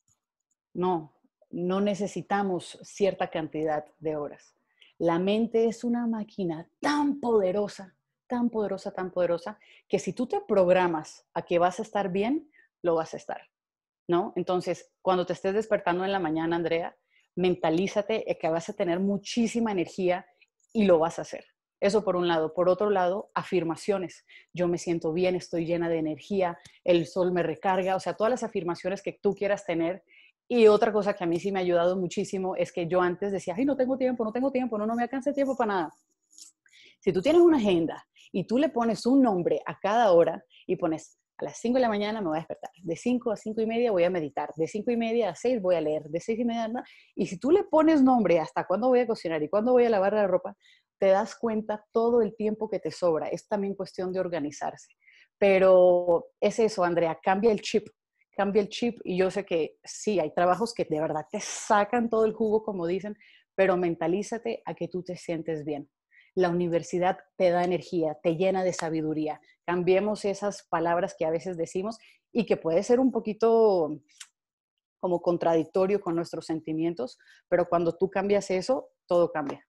No, no necesitamos cierta cantidad de horas. La mente es una máquina tan poderosa, tan poderosa, tan poderosa, que si tú te programas a que vas a estar bien, lo vas a estar, ¿no? Entonces, cuando te estés despertando en la mañana, Andrea, mentalízate que vas a tener muchísima energía y lo vas a hacer. Eso por un lado. Por otro lado, afirmaciones. Yo me siento bien, estoy llena de energía, el sol me recarga, o sea, todas las afirmaciones que tú quieras tener. Y otra cosa que a mí sí me ha ayudado muchísimo es que yo antes decía, ay, no tengo tiempo, no me alcanza el tiempo para nada. Si tú tienes una agenda y tú le pones un nombre a cada hora y pones a las 5 de la mañana me voy a despertar, de 5 a 5 y media voy a meditar, de 5 y media a 6 voy a leer, de 6 y media ¿no? Y si tú le pones nombre hasta cuándo voy a cocinar y cuándo voy a lavar la ropa, te das cuenta todo el tiempo que te sobra. Es también cuestión de organizarse. Pero es eso, Andrea, cambia el chip y yo sé que sí, hay trabajos que de verdad te sacan todo el jugo, como dicen, pero mentalízate a que tú te sientes bien. La universidad te da energía, te llena de sabiduría. Cambiemos esas palabras que a veces decimos y que puede ser un poquito como contradictorio con nuestros sentimientos, pero cuando tú cambias eso, todo cambia.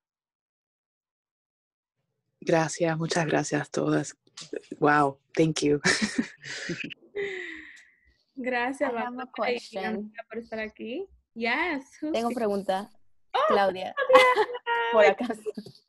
Gracias, muchas gracias a todas. Wow, thank you. Gracias, I have a Bárbara, y question. Amiga, por estar aquí. Yes. who's Tengo speaking? pregunta, Oh, Claudia, por Claudia. acaso.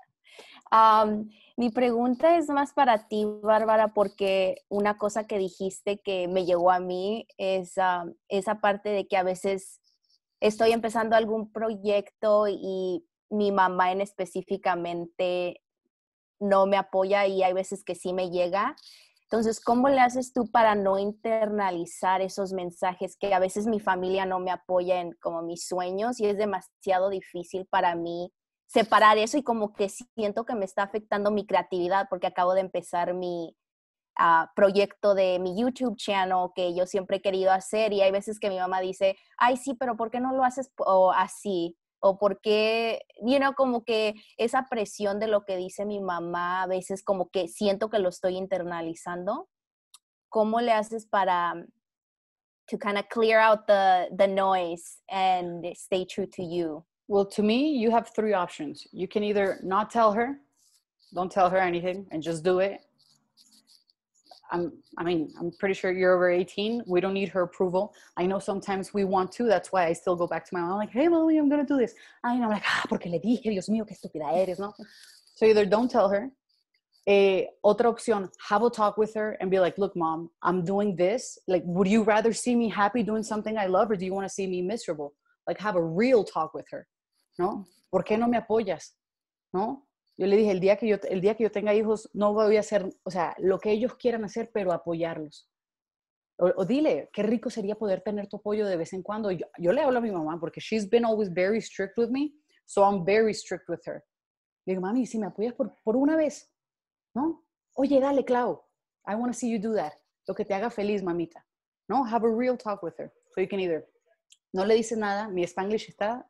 Mi pregunta es más para ti, Bárbara, porque una cosa que dijiste que me llegó a mí es esa parte de que a veces estoy empezando algún proyecto y mi mamá en específicamente no me apoya y hay veces que sí me llega. Entonces, ¿cómo le haces tú para no internalizar esos mensajes que a veces mi familia no me apoya en como mis sueños y es demasiado difícil para mí separar eso y como que siento que me está afectando mi creatividad porque acabo de empezar mi proyecto de mi YouTube channel que yo siempre he querido hacer y hay veces que mi mamá dice, ay sí, pero ¿por qué no lo haces así? O por qué, como que esa presión de lo que dice mi mamá, a veces como que siento que lo estoy internalizando. ¿Cómo le haces para to kind of clear out the noise and stay true to you? Well, to me, you have three options. You can either not tell her, don't tell her anything, and just do it. I'm pretty sure you're over 18. We don't need her approval. I know sometimes we want to. That's why I still go back to my mom. I'm like, hey, mommy, I'm going to do this. I know, I'm like, porque le dije, Dios mío, qué estúpida eres, ¿no? So either don't tell her. Otra opción, have a talk with her and be like, look, mom, I'm doing this. Like, would you rather see me happy doing something I love or do you want to see me miserable? Like, have a real talk with her, ¿no? ¿Por qué no me apoyas? ¿No? Yo le dije, el día que yo tenga hijos, no voy a hacer, o sea, lo que ellos quieran hacer, pero apoyarlos. O dile, qué rico sería poder tener tu apoyo de vez en cuando. Yo le hablo a mi mamá porque she's been always very strict with me, so I'm very strict with her. Le digo, mami, si me apoyas por una vez, ¿no? Oye, dale, Clau, I want to see you do that. Lo que te haga feliz, mamita. ¿No? Have a real talk with her. So you can either, no le dices nada, mi Spanglish está...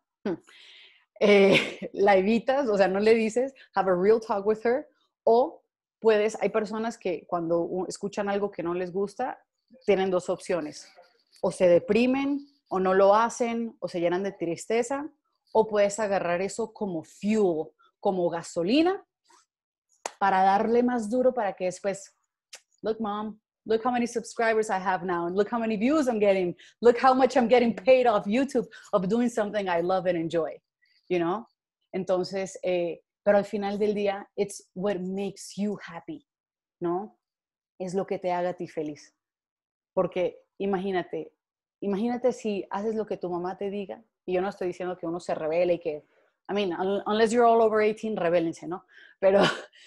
la evitas, o sea, no le dices, have a real talk with her, o puedes, hay personas que cuando escuchan algo que no les gusta, tienen dos opciones, o se deprimen, o no lo hacen, o se llenan de tristeza, o puedes agarrar eso como fuel, como gasolina, para darle más duro para que después, look mom, look how many subscribers I have now, and look how many views I'm getting, look how much I'm getting paid off YouTube of doing something I love and enjoy. You know? Entonces, pero al final del día, it's what makes you happy, ¿no? Es lo que te haga a ti feliz. Porque imagínate si haces lo que tu mamá te diga, y yo no estoy diciendo que uno se rebele y que, I mean, unless you're all over 18, rebélense, ¿no? Pero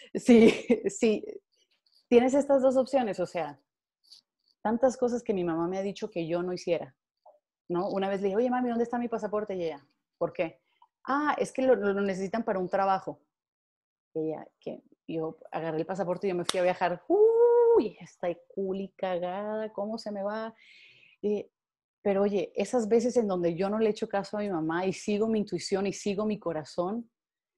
si tienes estas dos opciones, o sea, tantas cosas que mi mamá me ha dicho que yo no hiciera, ¿no? Una vez le dije, oye, mami, ¿dónde está mi pasaporte? Y ella, ¿por qué? Es que lo necesitan para un trabajo. Que yo agarré el pasaporte y yo me fui a viajar. Uy, estoy culi cagada, ¿cómo se me va? Pero oye, esas veces en donde yo no le echo caso a mi mamá y sigo mi intuición y sigo mi corazón,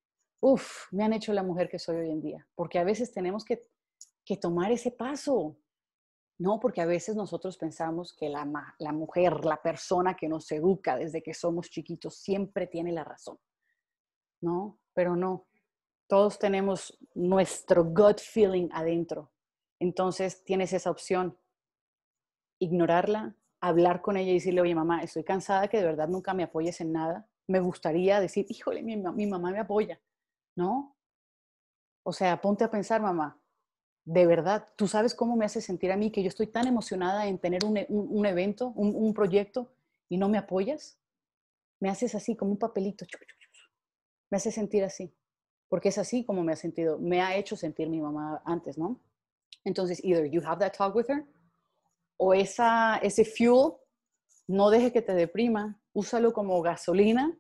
me han hecho la mujer que soy hoy en día. Porque a veces tenemos que tomar ese paso. No, porque a veces nosotros pensamos que la mujer, la persona que nos educa desde que somos chiquitos, siempre tiene la razón. ¿No? Pero no. Todos tenemos nuestro gut feeling adentro. Entonces tienes esa opción. Ignorarla, hablar con ella y decirle, oye mamá, estoy cansada que de verdad nunca me apoyes en nada. Me gustaría decir, híjole, mi mamá me apoya. ¿No? O sea, ponte a pensar, mamá. De verdad, tú sabes cómo me hace sentir a mí que yo estoy tan emocionada en tener un evento, un proyecto y no me apoyas. Me haces así como un papelito. Me hace sentir así. Porque es así como me ha hecho sentir mi mamá antes, ¿no? Entonces, either you have that talk with her o ese fuel, no deje que te deprima, úsalo como gasolina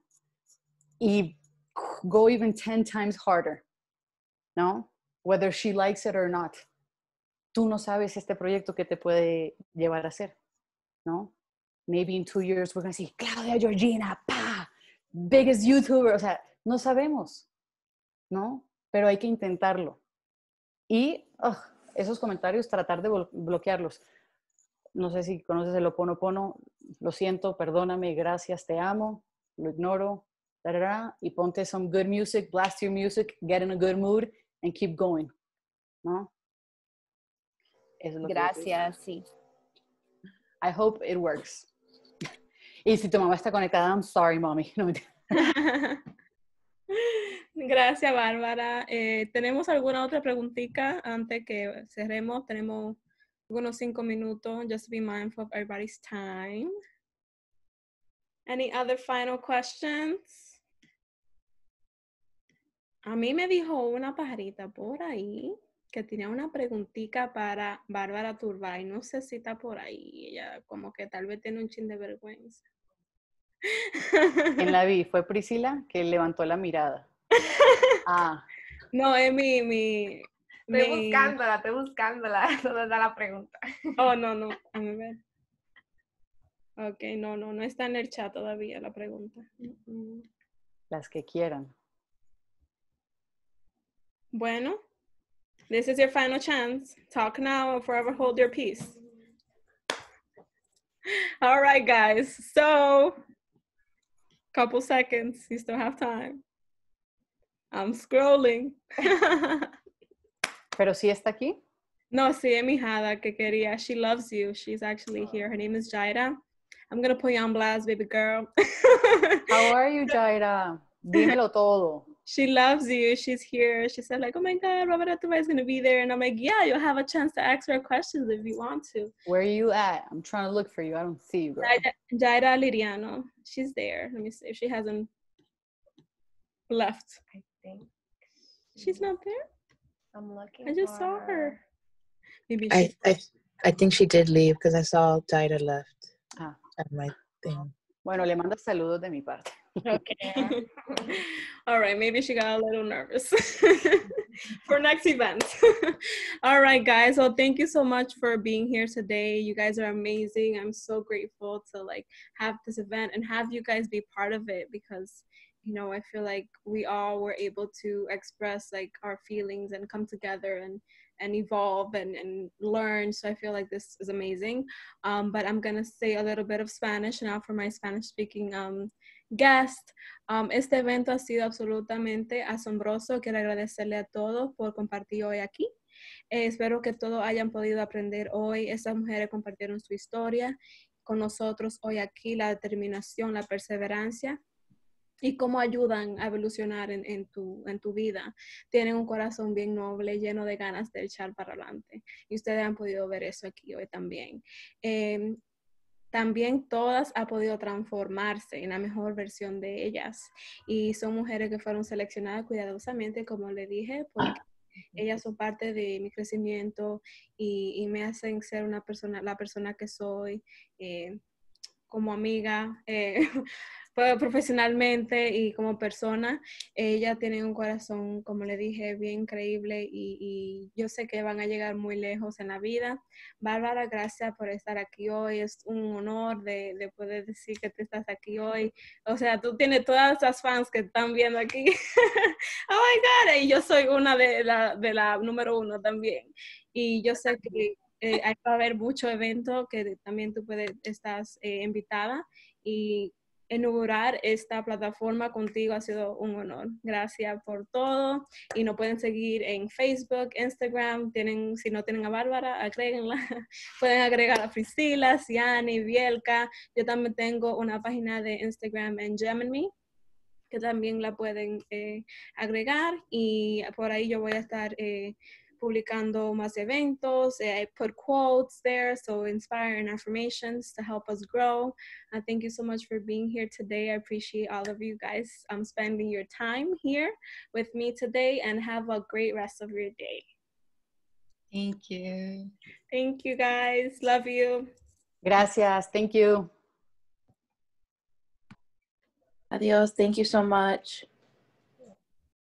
y go even 10 times harder, ¿no? Whether she likes it or not. Tú no sabes este proyecto que te puede llevar a hacer, ¿no? Maybe in 2 years we're going to see Claudia Georgina, ¡pa! Biggest YouTuber. O sea, no sabemos, ¿no? Pero hay que intentarlo. Y esos comentarios, tratar de bloquearlos. No sé si conoces el Ho'oponopono. Lo siento, perdóname, gracias, te amo, lo ignoro, y ponte some good music, blast your music, get in a good mood, and keep going, ¿no? Eso es lo Gracias, sí. I hope it works. Y si tu mamá está conectada, I'm sorry, mommy. No, Gracias, Bárbara. ¿Tenemos alguna otra preguntita antes que cerremos? Tenemos unos 5 minutos. Just be mindful of everybody's time. Any other final questions? A mí me dijo una pajarita por ahí que tenía una preguntita para Bárbara Turbay. No sé si está por ahí. Ella como que tal vez tiene un chin de vergüenza. ¿Quién la vi? Fue Priscila que levantó la mirada. Ah. No, es Estoy buscándola. ¿Dónde está la pregunta? Oh, no. A ver. Ok, no está en el chat todavía la pregunta. Las que quieran. Bueno, this is your final chance. Talk now or forever hold your peace. All right, guys. So, couple seconds. You still have time. I'm scrolling. ¿Pero sí está aquí? No, sí, es mi hija que quería. She loves you. She's actually here. Her name is Jaira. I'm going to put you on blast, baby girl. How are you, Jaira? Dímelo todo. She loves you. She's here. She said like, oh my God, Roberta Turbay is going to be there. And I'm like, yeah, you'll have a chance to ask her questions if you want to. Where are you at? I'm trying to look for you. I don't see you, girl. Jaira Liriano. She's there. Let me see if she hasn't left. I think. She's not there? I'm looking. I just saw her. Maybe I think she did leave because I saw Jaira left at my thing. Bueno, le mando saludos de mi parte. Okay. All right, maybe she got a little nervous for next event. All right, guys. Well, thank you so much for being here today. You guys are amazing. I'm so grateful to like have this event and have you guys be part of it because, you know, I feel like we all were able to express like our feelings and come together and evolve and learn. So I feel like this is amazing. But I'm gonna say a little bit of Spanish now for my Spanish speaking guest. Este evento ha sido absolutamente asombroso. Quiero agradecerle a todos por compartir hoy aquí. Espero que todos hayan podido aprender hoy. Estas mujeres compartieron su historia con nosotros hoy aquí, la determinación, la perseverancia y cómo ayudan a evolucionar en tu vida. Tienen un corazón bien noble, lleno de ganas de echar para adelante. Y ustedes han podido ver eso aquí hoy también. También todas han podido transformarse en la mejor versión de ellas. Y son mujeres que fueron seleccionadas cuidadosamente, como le dije, porque ellas son parte de mi crecimiento y me hacen ser la persona que soy como amiga, profesionalmente y como persona. Ellas tienen un corazón, como le dije, bien increíble y yo sé que van a llegar muy lejos en la vida. Bárbara, gracias por estar aquí hoy. Es un honor de poder decir que tú estás aquí hoy. O sea, tú tienes todas esas fans que están viendo aquí. Oh my God, y yo soy una de la número 1 también. Y yo sé que hay que haber muchos eventos que también tú estás invitada y inaugurar esta plataforma contigo ha sido un honor. Gracias por todo y nos pueden seguir en Facebook, Instagram, si no tienen a Bárbara, agréguenla. Pueden agregar a Priscila, Ciani, Bielka. Yo también tengo una página de Instagram en Gemini que también la pueden agregar y por ahí yo voy a estar publicando más eventos. I put quotes there, so inspiring affirmations to help us grow. Thank you so much for being here today. I appreciate all of you guys spending your time here with me today, and have a great rest of your day. Thank you. Thank you, guys. Love you. Gracias. Thank you. Adios. Thank you so much.